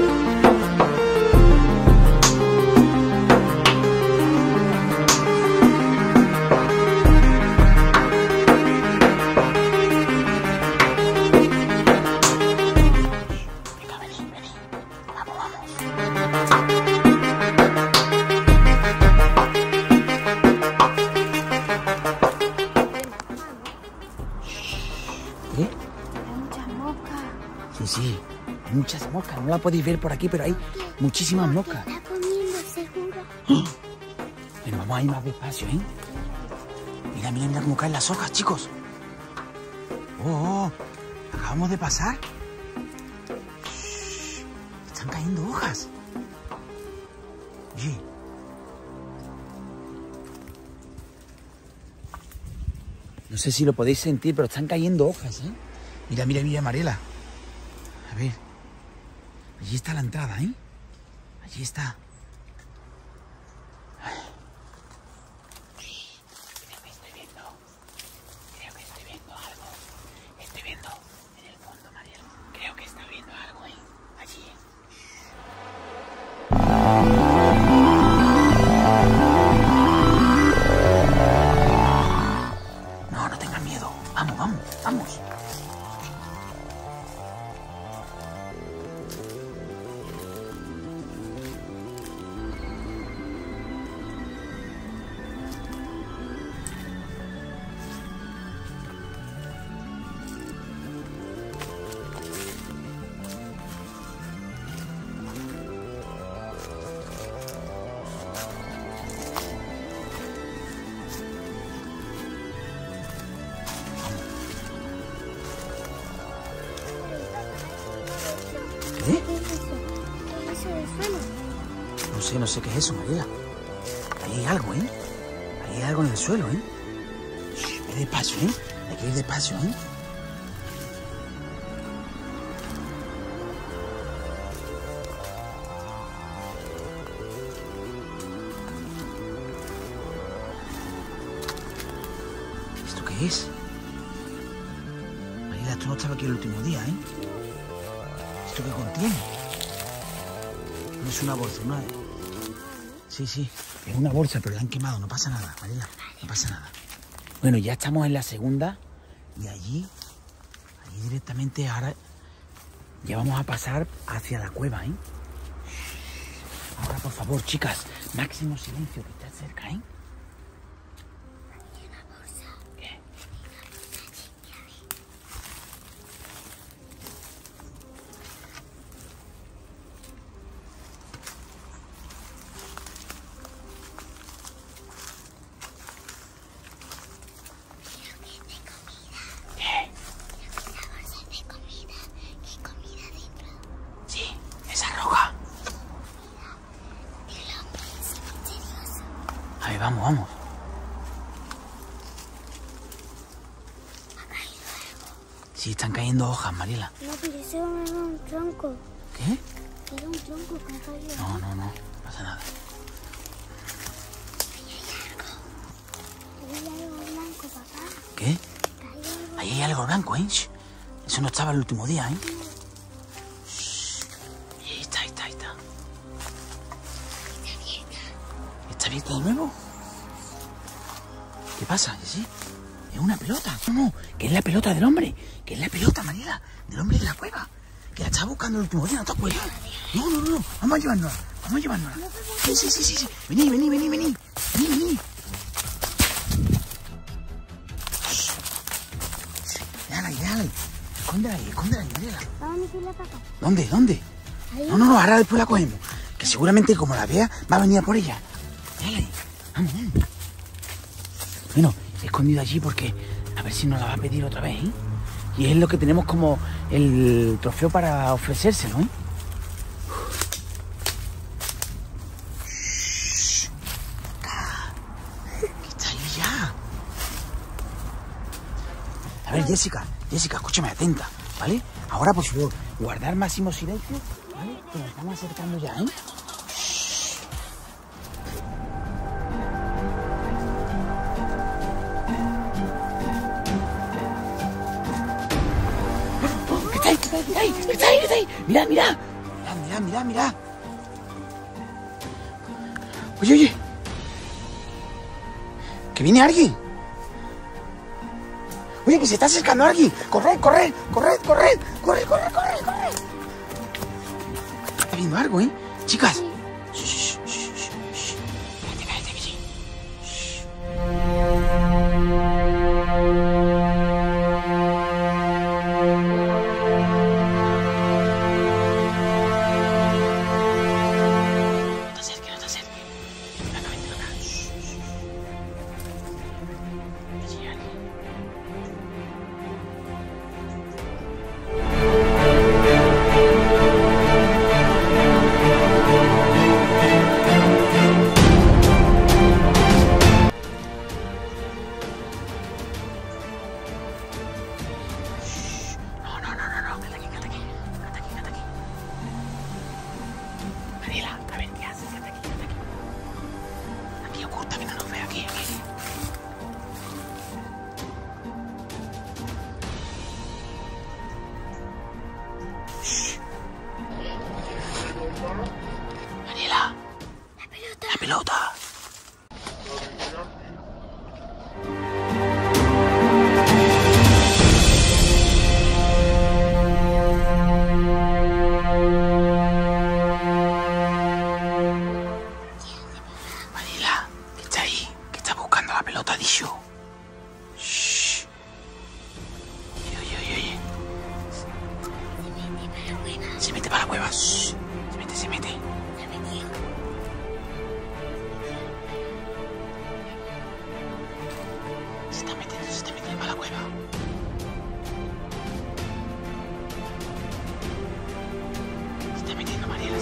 Sí, hay muchas moscas, no la podéis ver por aquí, pero hay muchísimas moscas. Está comiendo, seguro. Pero vamos a ir más despacio, ¿eh? Mira cómo caen las hojas, chicos. Acabamos de pasar. Están cayendo hojas. Oye. No sé si lo podéis sentir, pero están cayendo hojas, ¿eh? Mira, Mariela. A ver, allí está la entrada, ¿eh? Allí está. Creo que estoy viendo algo. Estoy viendo en el fondo, Mariela. Creo que está viendo algo, ¿eh? Allí. No tengas miedo. Vamos. ¿Eh? ¿Eso del suelo? No sé qué es eso, Mariela. Ahí hay algo, ¿eh? Ahí hay algo en el suelo, ¿eh? Ve despacio, ¿eh? Hay que ir despacio, ¿eh? ¿Esto qué es? Mariela, esto no estaba aquí el último día, ¿eh? ¿Esto qué contiene? No es una bolsa, ¿no? Sí, es una bolsa, pero la han quemado, no pasa nada, Mariela, no pasa nada. Bueno, ya estamos en la segunda y allí Ahí directamente ahora ya vamos a pasar hacia la cueva, ¿eh? Ahora, por favor, chicas, máximo silencio, que está cerca, ¿eh? ¿Qué? A ver, vamos, vamos. Sí, están cayendo hojas, Mariela. No, pero ese era un tronco. ¿Qué? Era un tronco que ha caído. No, no, no, no pasa nada. Ahí hay algo blanco, papá. ¿Qué? Ahí hay algo. Ahí hay algo blanco, ¿eh? Shh. Eso no estaba el último día, ¿eh? Shh. Ahí está, ahí está, ahí está. ¿Está abierta de nuevo? ¿Qué pasa? ¿Sí? Es una pelota. No, no, que es la pelota del hombre. Que es la pelota, Mariela, del hombre de la cueva. Que la estaba buscando el último día, ¿no te acuerdas? No, no, no, vamos a llevárnosla. Vamos a llevárnosla. Sí, sí, sí, sí, sí. Vení, vení, vení, vení. Vení, vení. Déjala ahí, déjala ahí. Escóndela ahí, Mariela. Vamos a meterla para acá. ¿Dónde? ¿Dónde? Ahí. No, no, no, ahora después la cogemos. Que seguramente como la vea, va a venir a por ella. Déjala ahí. Vamos, vamos. Bueno, he escondido allí porque a ver si nos la va a pedir otra vez, ¿eh? Y es lo que tenemos como el trofeo para ofrecérselo, ¿eh? Shh. Que está ahí ya. A ver, Jessica, escúchame, atenta, ¿vale? Ahora, por favor, guardar máximo silencio, ¿vale? Que nos estamos acercando ya, ¿eh? ¿Qué está ahí? Mira. Mira. Oye. Que viene alguien. Oye, que se está acercando alguien. Corre. Está viendo algo, ¿eh? Chicas. Shh. Cállate, que sí. Shh. Mariela, a ver, ¿qué haces? Quédate aquí. Aquí oculta, que no nos vea, aquí. Shh. Mariela. La pelota. Shh. Oye. Se mete para la cueva. Shh. Se mete. Se está metiendo para la cueva. Se está metiendo, Mariela.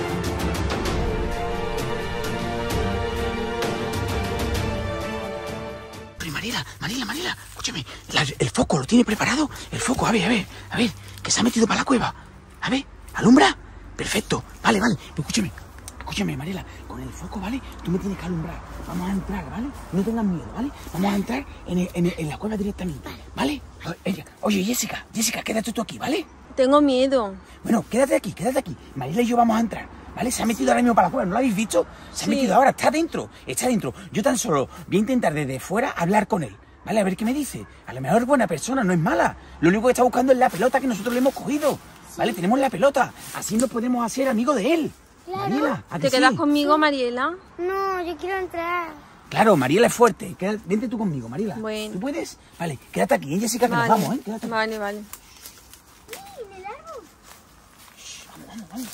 Mariela, escúchame, el foco, ¿lo tiene preparado? El foco, a ver, que se ha metido para la cueva. A ver, ¿alumbra? Perfecto, vale, escúchame, Mariela, con el foco, ¿vale? Tú me tienes que alumbrar, vamos a entrar, ¿vale? No tengas miedo, ¿vale? Vamos a entrar en la cueva directamente, ¿vale? Oye, Jessica, quédate tú aquí, ¿vale? Tengo miedo. Bueno, quédate aquí, Mariela y yo vamos a entrar. ¿Vale? Se ha metido ahora mismo para la cueva, ¿no lo habéis visto? Se ha metido ahora, está dentro. Yo tan solo voy a intentar desde fuera hablar con él, Vale, a ver qué me dice. A lo mejor es buena persona, no es mala. Lo único que está buscando es la pelota que nosotros le hemos cogido. Vale, tenemos la pelota. Así nos podemos hacer amigos de él. Claro. Mariela, ¿a que ¿Te quedas sí? conmigo, Mariela? No, yo quiero entrar. Claro, Mariela es fuerte. Vente tú conmigo, Mariela. Bueno. ¿Tú puedes? Vale, quédate aquí, ¿eh, Jessica? Que nos vamos, ¿eh? Quédate aquí. Vale, vale. Sí, en el árbol. Vamos.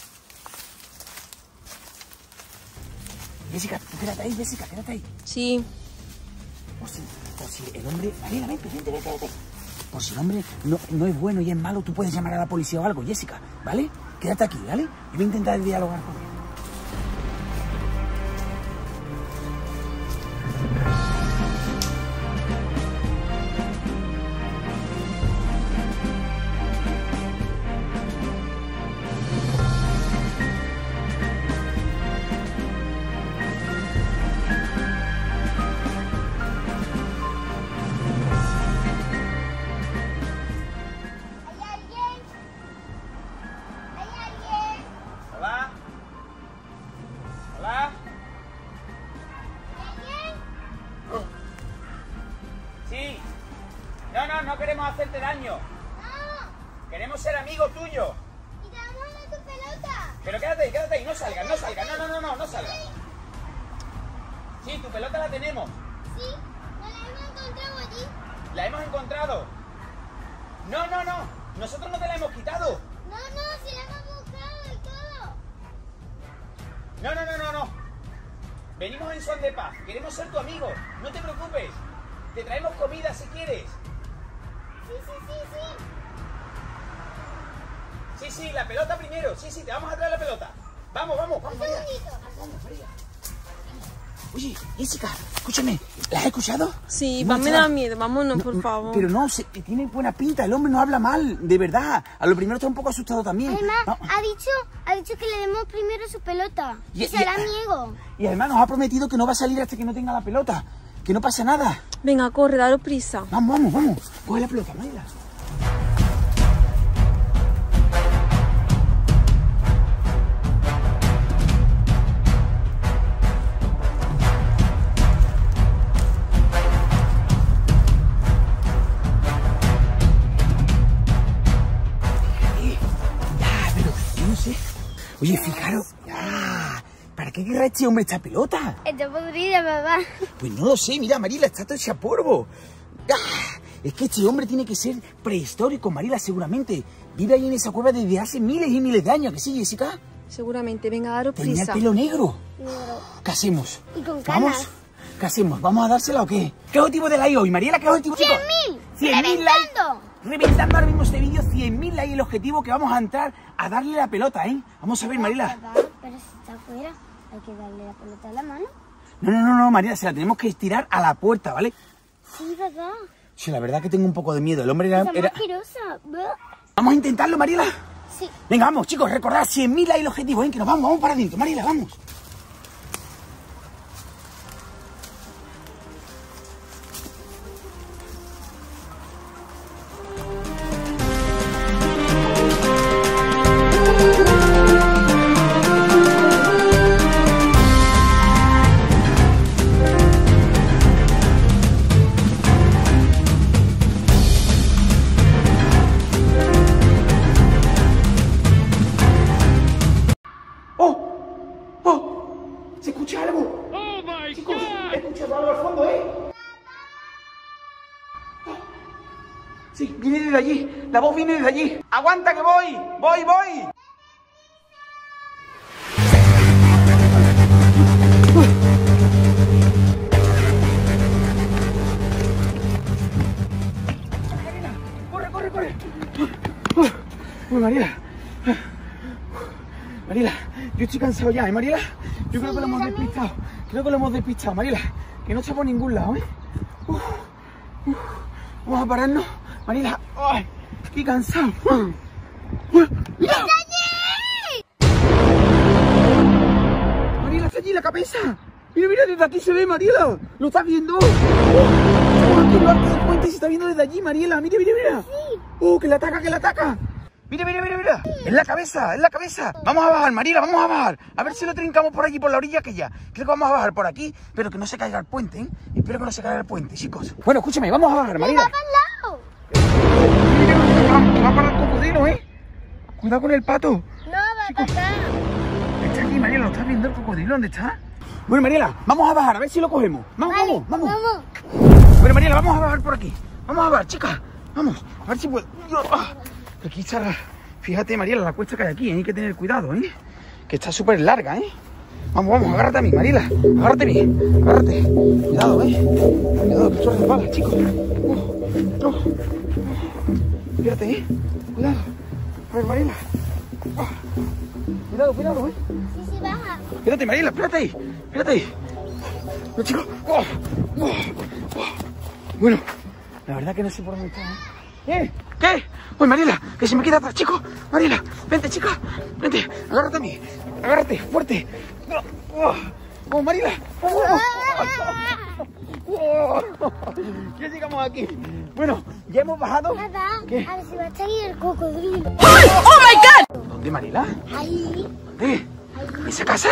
Jessica, tú quédate ahí, Jessica, quédate ahí. Sí. Por si el hombre... Mariela, vente. Por si el hombre no es bueno y es malo, tú puedes llamar a la policía o algo, Jessica, ¿vale? Quédate aquí, ¿vale? Yo voy a intentar dialogar con él. Sí. No queremos hacerte daño. No. Queremos ser amigos tuyos. Y te vamos a dar tu pelota. Pero quédate ahí, no salgas. No salgas. Sí, tu pelota la tenemos. Sí, nos la hemos encontrado allí. La hemos encontrado. No. Nosotros no te la hemos quitado. No, si la hemos buscado y todo. No. Venimos en son de paz. Queremos ser tu amigo. No te preocupes. Te traemos comida si quieres. Sí, la pelota primero. Sí, te vamos a traer la pelota. Vamos, Un María. segundito. Oye, Jessica, escúchame, ¿la has escuchado? Sí, No, me da miedo. Vámonos, por favor. Pero no, tiene buena pinta, el hombre no habla mal, de verdad. A lo primero está un poco asustado también. Además, Vamos. ha dicho que le demos primero su pelota. Y- Y será y- amigo. Y además nos ha prometido que no va a salir hasta que no tenga la pelota. Que no pasa nada. Venga, corre, daros prisa. Vamos. Coge la pelota, Mayra. Pero yo no sé. Oye, fijaros. ¿Para qué querrá este hombre esta pelota? Está podrida, papá. Pues no lo sé, mira, Mariela, está todo hecha polvo. Es que este hombre tiene que ser prehistórico, Mariela, seguramente. Vive ahí en esa cueva desde hace miles y miles de años, ¿que sí, Jessica? Seguramente. Venga, daros Tenía el prisa. pelo negro. Negro. ¿Qué hacemos? Y con ¿Vamos? canas. ¿Qué hacemos? ¿Vamos a dársela o qué? ¿Qué objetivo de like hoy, Mariela? ¿Qué objetivo? 100.000. 100.000 likes. ¡Reventando! Reventando ahora mismo este vídeo, 100.000 likes el objetivo que vamos a entrar a darle la pelota, ¿eh? Vamos a ver, Mariela. Papá, pero si está afuera, hay que darle la pelota a la mano. No, Mariela, se la tenemos que estirar a la puerta, ¿vale? Sí, papá. Sí, la verdad que tengo un poco de miedo. El hombre Está era... asquerosa. Vamos a intentarlo, Mariela. Sí. Venga, vamos, chicos, recordad 100.000 likes el objetivo, ¿eh? Que nos vamos para adentro, Mariela, vamos. ¡Oh! ¿Se escucha algo? Chicos, he escuchado algo al fondo, ¿eh? Oh. Sí, viene desde allí. La voz viene desde allí. ¡Aguanta que voy! ¡Voy! ¡Corre! Uy, Mariela. Mariela, yo estoy cansado ya, ¿eh, Mariela? Yo creo que lo hemos despistado. Mariela, que no está por ningún lado, ¿eh? Vamos a pararnos. Mariela, ¡ay! ¡Qué cansado! ¡Mira! Mariela, está allí la cabeza. Mira, desde aquí se ve, Mariela. ¿Lo estás viendo? Estamos aquí en el arco del puente y se está viendo desde allí, Mariela. Mira. Sí. ¡Oh, que la ataca! Mira, mira, mira, mira. Es la cabeza, es la cabeza. Vamos a bajar, Mariela, vamos a bajar. A ver si lo trincamos por allí, por la orilla aquella. Creo que vamos a bajar por aquí, pero que no se caiga el puente, ¿eh? Espero que no se caiga el puente, chicos. Bueno, escúchame, vamos a bajar, Mariela. ¡Va para el lado! Va para el cocodrilo, ¿eh? Cuidado con el pato. No, va para acá. Está aquí, Mariela, ¿lo estás viendo el cocodrilo? ¿Dónde está? Bueno, Mariela, vamos a bajar, a ver si lo cogemos. Vamos, Vale, vamos, vamos. Bueno, Mariela, vamos a bajar por aquí. Vamos a bajar, chicas. Vamos, a ver si puedo. Aquí está, fíjate, Mariela, la cuesta que hay aquí, ¿eh? Hay que tener cuidado, ¿eh? Que está súper larga, ¿eh? Vamos, vamos, agárrate a mí, Mariela. Agárrate bien, agárrate. Cuidado, ¿eh? Cuidado, que esto resbala, chicos. Fíjate, ¿eh? Cuidado. A ver, Mariela. Cuidado, cuidado, ¿eh? Sí, baja. Espérate, Mariela, espérate ahí. Espérate ahí. No, chicos. Bueno, la verdad que no sé por dónde está, ¿eh? ¿Qué? Uy, Mariela, que se me queda atrás, chicos. Mariela, vente, chica. Vente, agárrate a mí. Agárrate, fuerte. Vamos, Mariela. Ya llegamos aquí. Bueno, ya hemos bajado. Papá, ¿Qué? a ver si va a salir el cocodrilo. ¡Oh, my God! ¿Dónde, Mariela? Ahí. ¿Dónde? ¿Esa casa?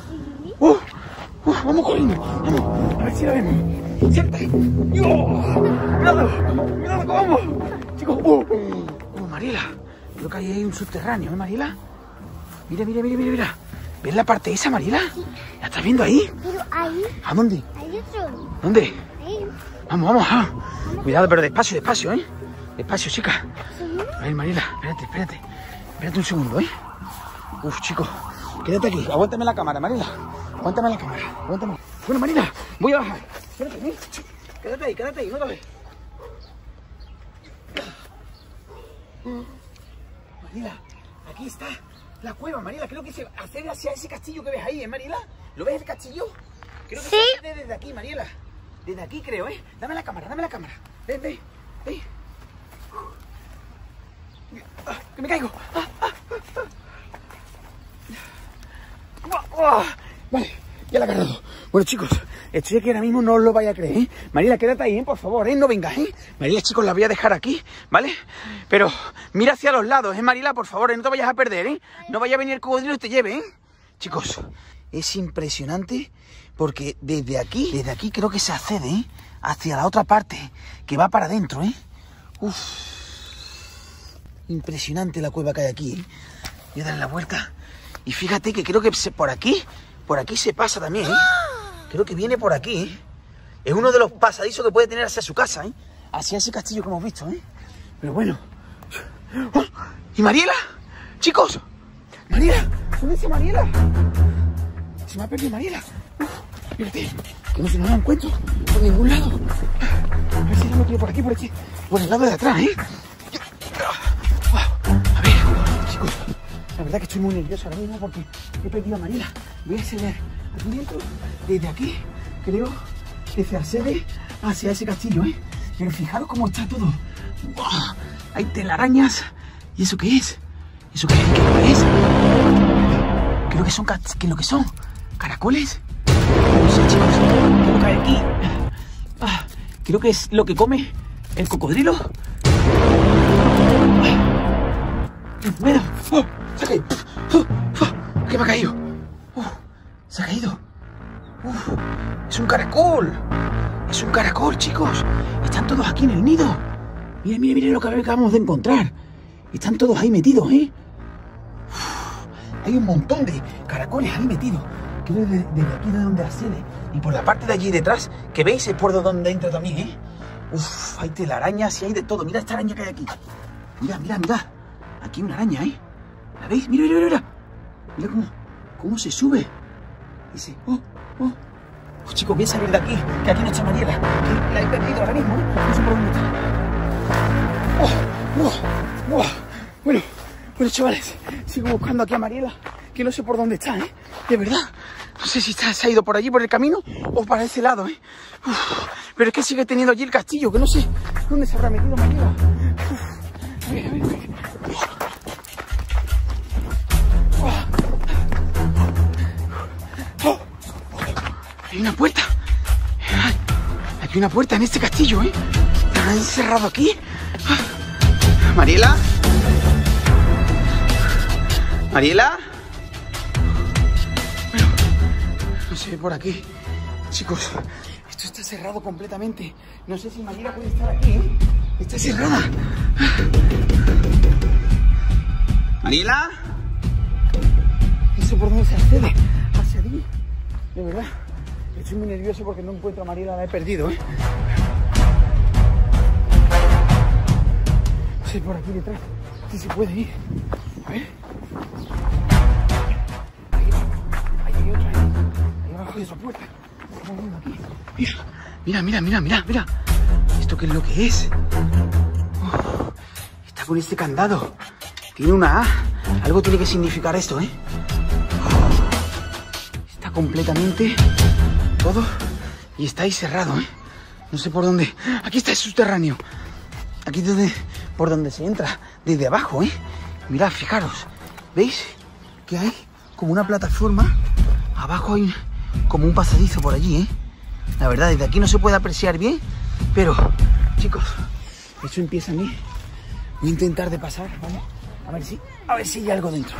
Vamos corriendo. Vamos, a ver si la vemos. Siéntate. Cuidado, cuidado, vamos. Chicos, Mariela, creo que ahí hay un subterráneo, ¿eh, Mariela? Mira, mira, mira, mira, mira. ¿Ves la parte esa, Mariela? ¿La estás viendo ahí? Pero ahí ¿A dónde? hay otro. ¿Dónde? Ahí. Vamos, vamos, vamos. Cuidado, pero despacio, despacio, ¿eh? Despacio, chica. A ver, Mariela, espérate, espérate. Espérate un segundo, ¿eh? Chicos, quédate aquí. Aguántame la cámara, Mariela. Aguántame la cámara, aguántame. Bueno, Mariela, voy a bajar. Espérate, ¿eh? Quédate ahí, otra vez. Mariela, aquí está la cueva, Mariela. Creo que se accede hacia ese castillo que ves ahí, ¿eh, Mariela? ¿Lo ves el castillo? Creo que Sí. se accede desde aquí, Mariela. Desde aquí creo, ¿eh? Dame la cámara, dame la cámara. Ven, ven, ven. Que me caigo. Vale, ya la he agarrado. Bueno, chicos, estoy aquí ahora mismo, no os lo vaya a creer, ¿eh? Mariela, quédate ahí, ¿eh? Por favor, ¿eh? No vengas, ¿eh? Mariela, chicos, la voy a dejar aquí, ¿vale? Pero mira hacia los lados, ¿eh, Mariela? Por favor, no te vayas a perder, ¿eh? No vaya a venir el cocodrilo y te lleve, ¿eh? Chicos, es impresionante porque desde aquí creo que se accede, ¿eh? Hacia la otra parte, que va para adentro, ¿eh? Impresionante la cueva que hay aquí, ¿eh? Voy a darle la vuelta. Y fíjate que creo que por aquí se pasa también, ¿eh? Creo que viene por aquí, ¿eh? Es uno de los pasadizos que puede tener hacia su casa, ¿eh? Hacia ese castillo que hemos visto, ¿eh? Pero bueno. ¿Y Mariela? Chicos, Mariela, ¿dónde está Mariela? Se me ha perdido Mariela. Espérate, que no se nos la encuentro por ningún lado. A ver si la he metido por aquí, por el lado de atrás, ¿eh? A ver, chicos, la verdad que estoy muy nervioso ahora mismo porque he perdido a Mariela. Voy a enseñar aquí dentro, desde aquí, creo que se accede hacia ese castillo, ¿eh? Pero fijaros cómo está todo. ¡Buah! Hay telarañas. ¿Y eso qué es? ¿Eso qué es? Creo que son, ¿qué es lo que son? ¿Caracoles? No sé, chicos, ¿qué es lo que hay aquí? Creo que es lo que come el cocodrilo. Mira, se ha caído. ¿Qué me ha caído? Se ha caído. Es un caracol. Es un caracol, chicos. Están todos aquí en el nido. Mira, mira, mira lo que acabamos de encontrar. Están todos ahí metidos, ¿eh? Hay un montón de caracoles ahí metidos. Creo que desde aquí de donde accede. Y por la parte de allí detrás, que veis, es por donde entra también, ¿eh? Hay telarañas y hay de todo. Mira esta araña que hay aquí. Mira, mira, mira. Aquí hay una araña, ¿eh? ¿La veis? Mira, mira, mira. Mira cómo se sube. Dice, chicos, voy a salir de aquí, que aquí no está Mariela. Que la he perdido ahora mismo, ¿eh? No sé por dónde está. Bueno, chavales, sigo buscando aquí a Mariela, que no sé por dónde está, ¿eh? De verdad. No sé si se ha ido por allí, por el camino, o para ese lado, ¿eh? Pero es que sigue teniendo allí el castillo, que no sé dónde se habrá metido Mariela. A ver. Hay una puerta. Hay una puerta en este castillo, ¿eh? Está encerrado aquí. Mariela. ¿Mariela? Bueno, no sé, por aquí. Chicos, esto está cerrado completamente. No sé si Mariela puede estar aquí, ¿eh? Está cerrada. ¿Mariela? No sé por dónde se accede. Hacia allí. De verdad. Estoy muy nervioso porque no encuentro a Mariela. La he perdido, ¿eh? No sé, por aquí detrás. Si se puede ir. A ver. Ahí hay otra. Ahí abajo de esa puerta. Aquí. Mira. ¿Esto qué es lo que es? Está con este candado. Tiene una A. Algo tiene que significar esto, ¿eh? Está completamente todo y está ahí cerrado, ¿eh? No sé por dónde. Aquí está el subterráneo. Aquí es por donde se entra. Desde abajo, ¿eh? Mirad, fijaros. ¿Veis? Que hay como una plataforma. Abajo hay como un pasadizo por allí, ¿eh? La verdad, desde aquí no se puede apreciar bien. Pero, chicos, eso empieza a mí. Voy a intentar de pasar, ¿vale? A ver si hay algo dentro.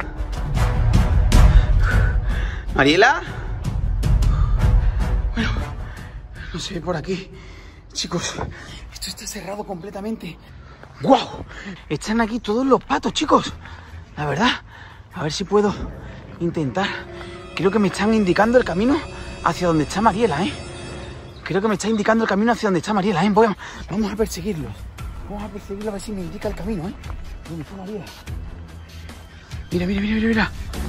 ¿Mariela? Bueno, no sé, por aquí. Chicos, esto está cerrado completamente. ¡Guau! Están aquí todos los patos, chicos. La verdad, a ver si puedo intentar. Creo que me están indicando el camino hacia donde está Mariela, ¿eh? Creo que me está indicando el camino hacia donde está Mariela, ¿eh? Vamos a perseguirlos. Vamos a perseguirlo a ver si me indica el camino, ¿eh? ¿Dónde está Mariela? Mira.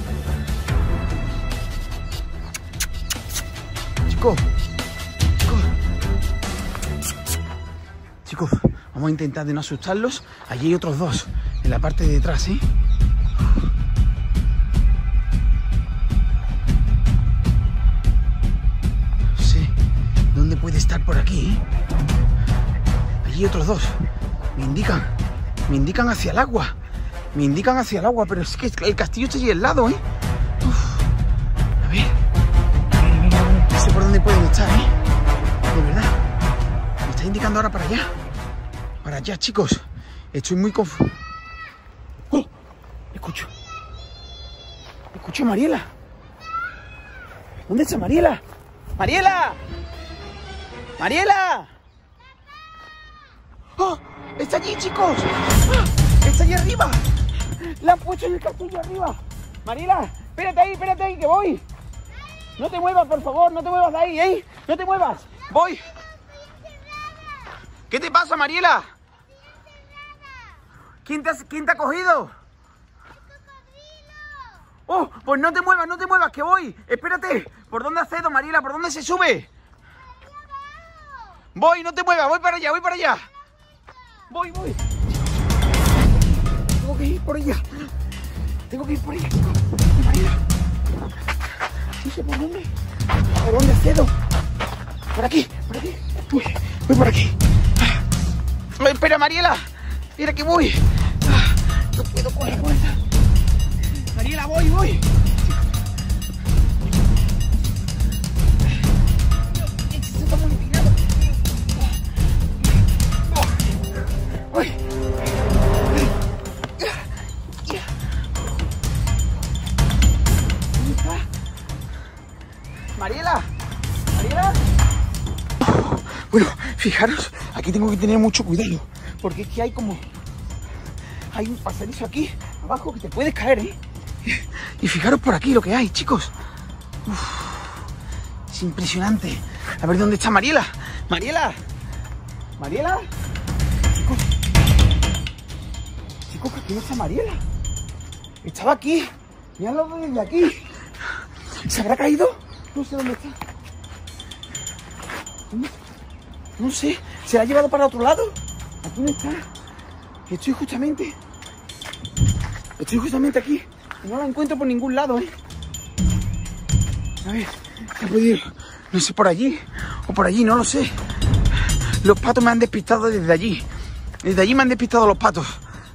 Chicos, vamos a intentar de no asustarlos. Allí hay otros dos, en la parte de detrás, ¿eh? No sé dónde puede estar por aquí, ¿eh? Allí hay otros dos. Me indican hacia el agua. Pero es que el castillo está allí al lado, ¿eh? A ver. No sé por dónde pueden estar, ¿eh? De verdad. Me está indicando ahora para allá. Para allá, chicos. Estoy muy confuso. ¡Oh! Escucho a Mariela. ¿Dónde está Mariela? ¡Mariela! ¡Oh! ¡Está allí, chicos! ¡Ah! ¡Está allí arriba! ¡La han puesto en el castillo arriba! Mariela, espérate ahí, que voy. No te muevas, por favor, no te muevas de ahí, ¿eh? No te muevas, voy. ¿Qué te pasa, Mariela? ¿Quién te ha cogido? ¡Oh! Pues no te muevas, que voy. Espérate. ¿Por dónde accedo, Mariela? ¿Por dónde se sube? Voy, no te muevas, voy para allá. Voy. Tengo que ir por ella. Mariela. No sé por dónde. ¿Por dónde accedo? Por aquí. Voy por aquí. Espera, Mariela. Mira que voy. No puedo coger fuerza. Mariela, voy. Se está muy empinado. Voy. ¿Dónde está? Mariela. Bueno, fijaros, aquí tengo que tener mucho cuidado, porque es que hay un pasadizo aquí abajo que te puedes caer, ¿eh? Y fijaros por aquí lo que hay, chicos. Es impresionante. A ver dónde está Mariela. Mariela. Chicos, ¿por qué no está Mariela? Estaba aquí. Míralo desde aquí. ¿Se habrá caído? No sé dónde está. No sé. ¿Se la ha llevado para otro lado? Aquí no está. Estoy justamente aquí. No la encuentro por ningún lado, ¿eh? A ver, ¿qué ha podido? No sé, por allí o por allí, no lo sé. Los patos me han despistado desde allí. Desde allí me han despistado los patos.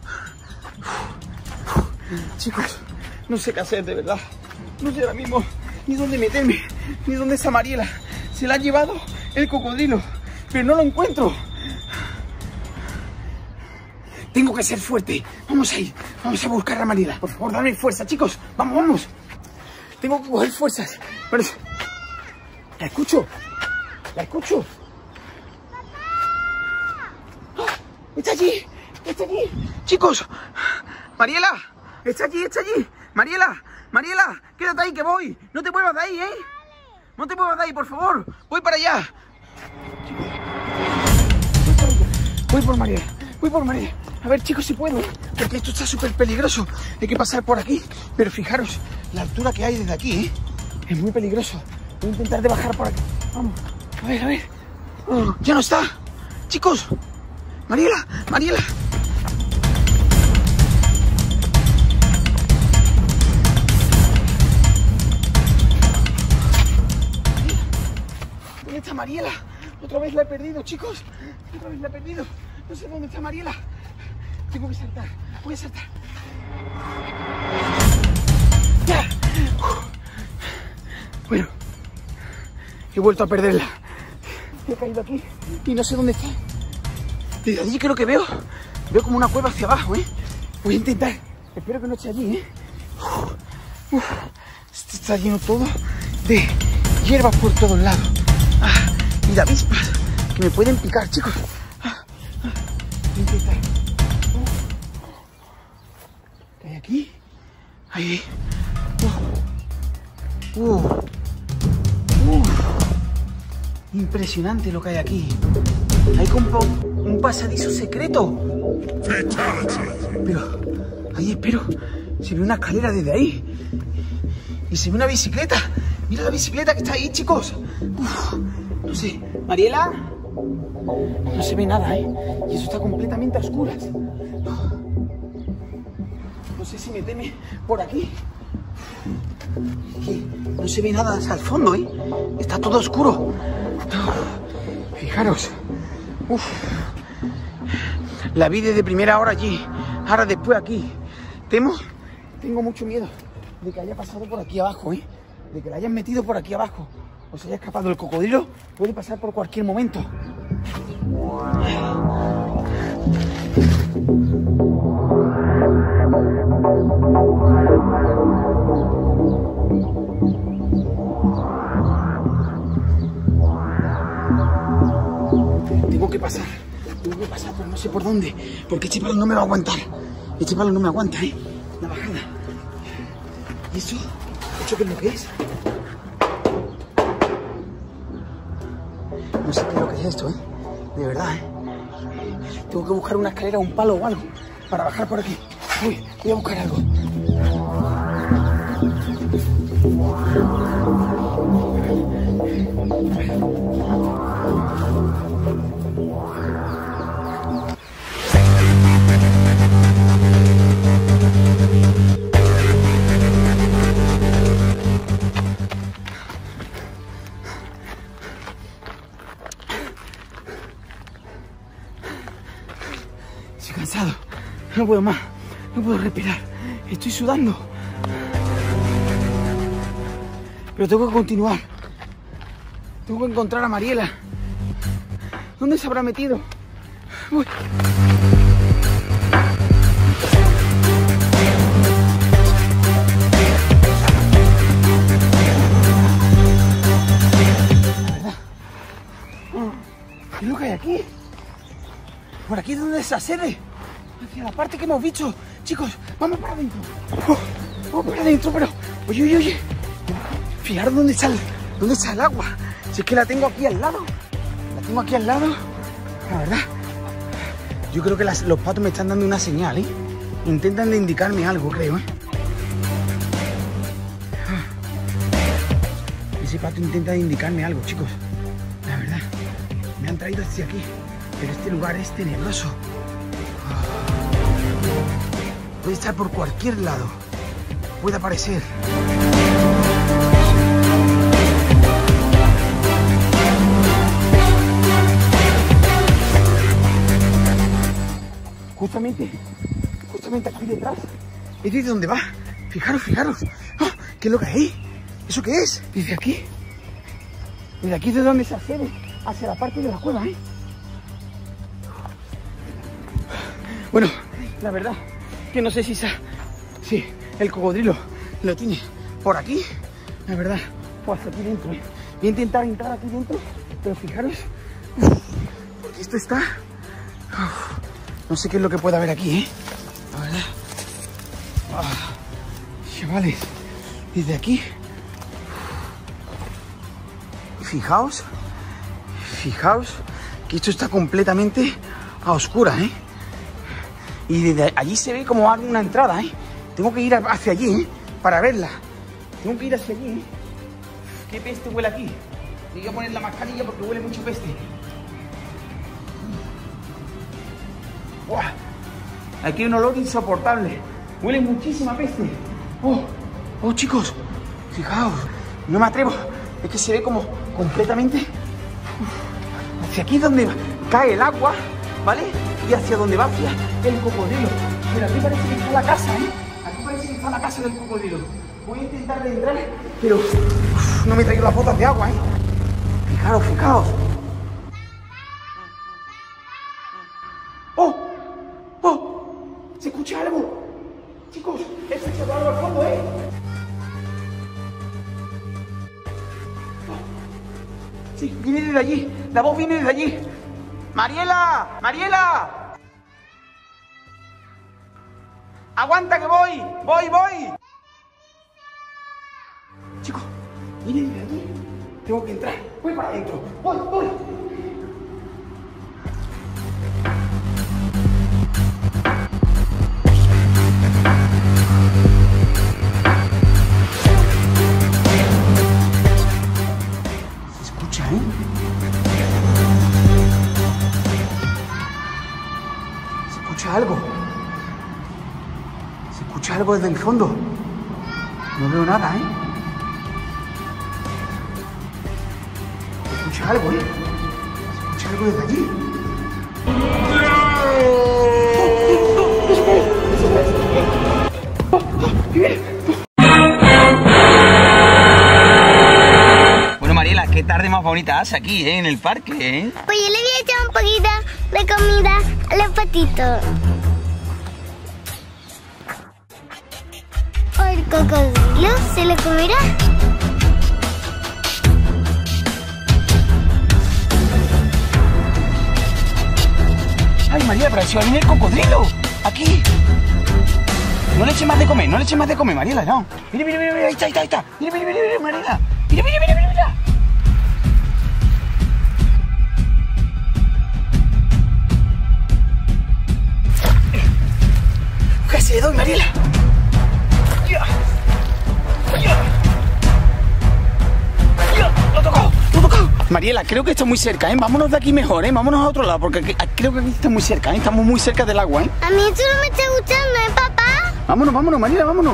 Chicos, no sé qué hacer, de verdad. No sé ahora mismo ni dónde meterme, ni dónde está Mariela. Se la ha llevado el cocodrilo, pero no lo encuentro. Tengo que ser fuerte. Vamos a ir. Vamos a buscar a Mariela. Por favor, dame fuerza, chicos. Vamos, vamos. Tengo que coger fuerzas. Pero... La escucho. La escucho. ¡Ah! Está allí. Está allí. Chicos. Mariela. Está allí, está allí. Mariela. Mariela. Quédate ahí que voy. No te muevas de ahí, ¿eh? No te muevas de ahí, por favor. Voy para allá. Voy por Mariela. Voy por Mariela. A ver, chicos, si puedo, porque esto está súper peligroso. Hay que pasar por aquí. Pero fijaros, la altura que hay desde aquí, ¿eh? Es muy peligroso. Voy a intentar de bajar por aquí. Vamos. A ver, a ver. Oh, ya no está. Chicos. Mariela, Mariela. ¿Dónde está Mariela? Otra vez la he perdido, chicos. Otra vez la he perdido. No sé dónde está Mariela. Tengo que saltar. Voy a saltar. ¡Ya! Bueno, he vuelto a perderla. He caído aquí y no sé dónde está. Desde allí creo que veo como una cueva hacia abajo, ¿eh? Voy a intentar. Espero que no esté allí, ¿eh? Esto está lleno todo de hierbas por todos lados. Y de avispas que me pueden picar, chicos. Voy a intentar. ¿Qué hay aquí? Ahí. Impresionante lo que hay aquí. Hay como un pasadizo secreto. Pero ahí espero. Se ve una escalera desde ahí. Y se ve una bicicleta. Mira la bicicleta que está ahí, chicos. No sé. ¿Mariela? No se ve nada, ¿eh? Y eso está completamente a oscuras. No sé si meterme por aquí. No se ve nada hasta el fondo, ¿eh? Está todo oscuro. Fijaros. La vi desde primera hora allí. Ahora después aquí. Tengo mucho miedo de que haya pasado por aquí abajo, ¿eh? De que la hayan metido por aquí abajo. O se haya escapado. El cocodrilo puede pasar por cualquier momento. Tengo que pasar, pero no sé por dónde. Porque este palo no me va a aguantar. Este palo no me aguanta, ¿eh? La bajada. ¿Y eso? ¿Eso qué es lo que es? No sé qué es lo que es esto, ¿eh? De verdad, ¿eh? Tengo que buscar una escalera, un palo o algo para bajar por aquí. Voy a buscar algo. Estoy cansado. No puedo más. No puedo respirar. Estoy sudando. Pero tengo que continuar. Tengo que encontrar a Mariela. ¿Dónde se habrá metido? Voy. La verdad. ¿Qué es lo que hay aquí? Por aquí es donde se accede. Hacia la parte que hemos visto. Chicos, vamos para adentro. Vamos para adentro, pero... Oye. Fijaros dónde está el agua. Si es que la tengo aquí al lado. La tengo aquí al lado. La verdad. Yo creo que los patos me están dando una señal, ¿eh? Intentan de indicarme algo, creo, ¿eh? Ese pato intenta de indicarme algo, chicos. La verdad. Me han traído hacia aquí. Pero este lugar es tenebroso. Puede estar por cualquier lado. Puede aparecer. Justamente aquí detrás. ¿Es desde dónde va? Fijaros. ¡Oh! ¿Qué es lo que hay? ¿Eso qué es? Desde aquí. Desde aquí es de donde se accede hacia la parte de la cueva, ¿eh? Bueno, la verdad que no sé si el cocodrilo lo tiene por aquí. La verdad, pues hasta aquí dentro. Voy a intentar entrar aquí dentro, pero fijaros, porque esto está... no sé qué es lo que puede haber aquí, la verdad. Chavales, desde aquí, fijaos que esto está completamente a oscuras, y desde allí se ve como una entrada, tengo que ir hacia allí, para verla. Tengo que ir hacia allí, ¿Qué peste huele aquí? Me voy a poner la mascarilla porque huele mucho peste. ¡Buah! Aquí hay un olor insoportable. Huele muchísima peste. ¡Oh, chicos! Fijaos, no me atrevo. Es que se ve como completamente... hacia aquí es donde cae el agua, ¿vale? Y hacia donde va hacia el cocodrilo. Pero aquí parece que está la casa, Aquí parece que está la casa del cocodrilo. Voy a intentar de entrar, pero no me he traído las botas de agua, Fijaos. ¡Oh! ¿Se escucha algo? Chicos, he escuchado algo al fondo, Sí, viene desde allí. La voz viene desde allí. ¡Mariela! ¡Aguanta que voy! ¡Voy! Chicos, viene desde allí. Tengo que entrar. Voy para adentro. Voy. Se escucha, Se escucha algo. Se escucha algo desde el fondo. No veo nada, Se escucha algo, Se escucha algo desde allí. Bueno, Mariela, qué tarde más bonita hace aquí, en el parque, Pues yo le voy a echar un poquito de comida a los patitos. ¿O el cocodrilo se lo comerá? Ay, Mariela, pero si va a venir el cocodrilo. Aquí. No le eches más de comer, Mariela, no. Mira, ahí está. Mira, Mariela. Mira. Casi le doy, Mariela. Ya. Lo tocó. Mariela, creo que está muy cerca, Vámonos de aquí mejor, Vámonos a otro lado, porque creo que aquí está muy cerca, Estamos muy cerca del agua, A mí eso no me está gustando, papá? Vámonos, Mariela, vámonos.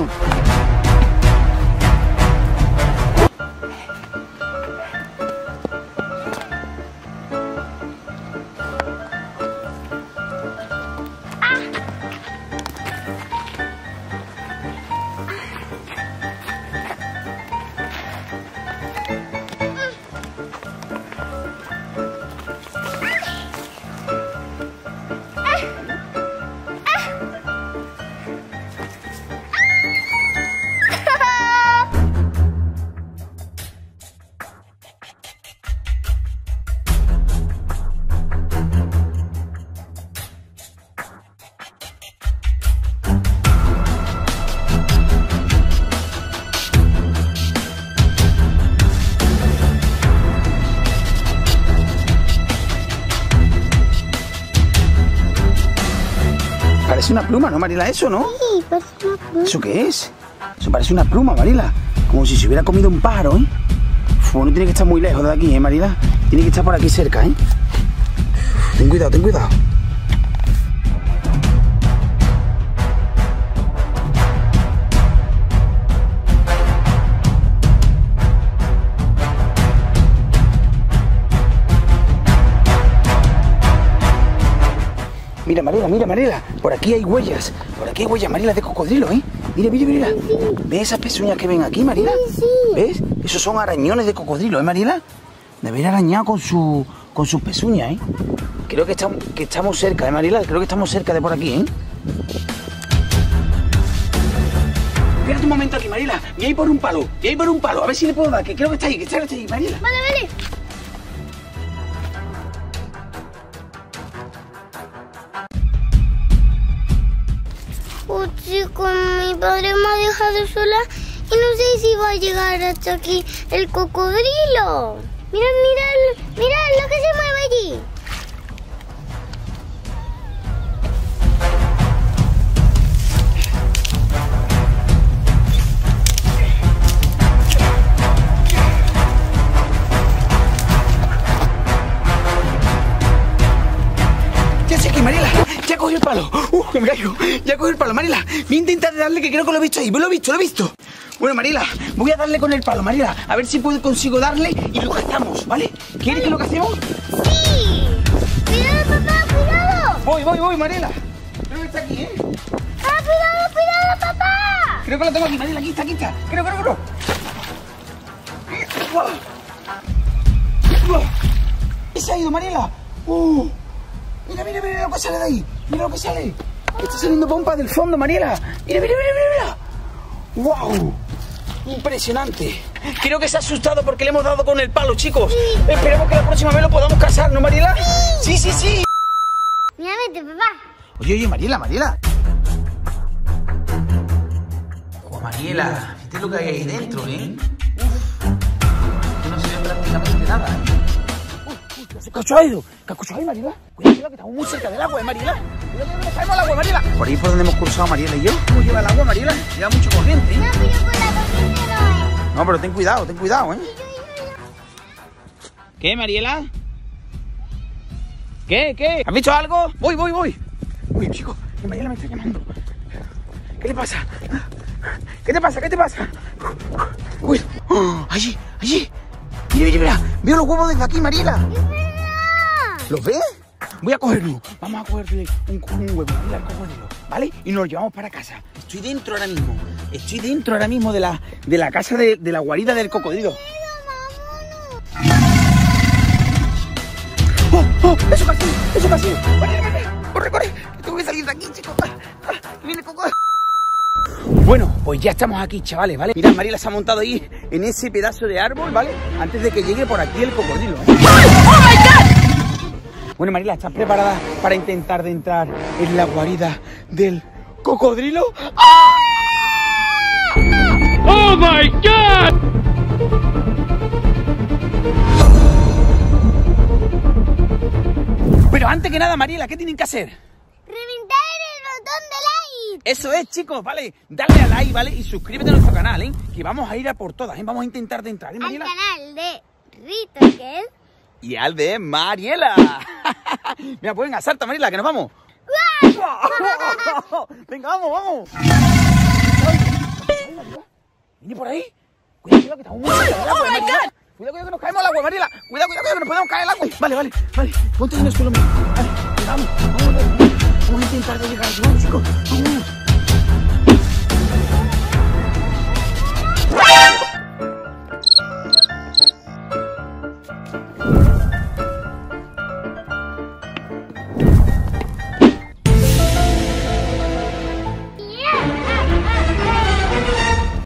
Parece una pluma, ¿no, Mariela? Eso, ¿no? Sí, parece una pluma. ¿Eso qué es? Eso parece una pluma, Mariela. Como si se hubiera comido un pájaro, No tiene que estar muy lejos de aquí, Mariela. Tiene que estar por aquí cerca, Ten cuidado. Mira, Mariela, por aquí hay huellas, Mariela, de cocodrilo, Mira. ¿Ves esas pezuñas que ven aquí, Mariela? Sí. ¿Ves? Esos son arañones de cocodrilo, Mariela? De haber arañado con sus pezuñas, Creo que estamos cerca, Mariela. Creo que estamos cerca de por aquí, ¿eh? Espérate un momento aquí, Mariela. Voy a ir por un palo. A ver si le puedo dar, que creo que está ahí, Mariela. Vale, vale. Oh, chicos, mi padre me ha dejado sola y no sé si va a llegar hasta aquí el cocodrilo. Mira lo que se mueve allí. Ya sé que Mariela, ya cogí el palo. Que me caigo. Ya cogí el palo, Mariela. Voy a intentar darle, que creo que lo he visto ahí. Lo he visto. Bueno, Mariela, voy a darle con el palo, Mariela. A ver si consigo darle y lo cazamos, ¿vale? ¿Quieres que lo cacemos? Sí. Cuidado, papá, cuidado. Voy, Mariela. Creo que está aquí, ¿eh? Ah, cuidado, papá. Creo que lo tengo aquí, Mariela. Aquí está. Creo. ¿Qué se ha ido, Mariela? Mira lo que sale de ahí. Mira lo que sale. Está saliendo pompa del fondo, Mariela. Mira. ¡Wow! Impresionante. Creo que se ha asustado porque le hemos dado con el palo, chicos. Sí. Esperemos que la próxima vez lo podamos cazar, ¿no, Mariela? Sí. Mira, vete, papá. Oye, Mariela. Mariela, fíjate lo que hay ahí dentro, ¿eh? Que no se ve prácticamente nada, ¿eh? ¿Qué ha hecho ahí, Mariela? Cuidado, que estamos muy cerca del agua, Mariela. Cuidado que nos caemos al agua, Mariela. Por ahí por donde hemos cruzado, Mariela y yo. ¿Cómo lleva el agua, Mariela? Lleva mucho corriente, ¿eh? No, pero con la corriente no. No, pero ten cuidado, ¿eh? ¿Qué, Mariela? ¿Qué? ¿Has visto algo? Voy. Uy, chico, que Mariela me está llamando. ¿Qué le pasa? ¿Qué te pasa? Uy, allí. Mira. Veo los huevos desde aquí, Mariela. ¿Los ves? Voy a cogerlo. Vamos a cogerle un huevo, Mariela, al cocodrilo, ¿vale? Y nos lo llevamos para casa. Estoy dentro ahora mismo de la casa de la guarida del cocodrilo. ¡Oh! ¡Eso casi! ¡Mariela! ¡Corre! Tengo que salir de aquí, chicos. Viene el cocodrilo. Bueno, pues ya estamos aquí, chavales, ¿vale? Mirad, Mariela se ha montado ahí en ese pedazo de árbol, ¿vale? Antes de que llegue por aquí el cocodrilo, ¿eh? ¡Oh, my God! Bueno, Mariela, ¿estás preparada para intentar de entrar en la guarida del cocodrilo? ¡Oh, my God! Pero antes que nada, Mariela, ¿qué tienen que hacer? Reventar el botón de like. Eso es, chicos, ¿vale? Dale a like, ¿vale? Y suscríbete a nuestro canal, ¿eh? Que vamos a ir a por todas, ¿eh? Vamos a intentar de entrar, ¿eh, Mariela? Al canal de Rito, que es... Y al de Mariela. Mira, pues venga, salta, Mariela, que nos vamos. Venga, vamos. Viene por ahí. Cuidado, que estamos muy cerca del agua, Mariela. Cuidado que nos caemos al agua, Mariela. Cuidado que nos podemos caer al agua. Vale. Ponte en el suelo, vale. Vamos a intentar de llegar, chicos. Vamos.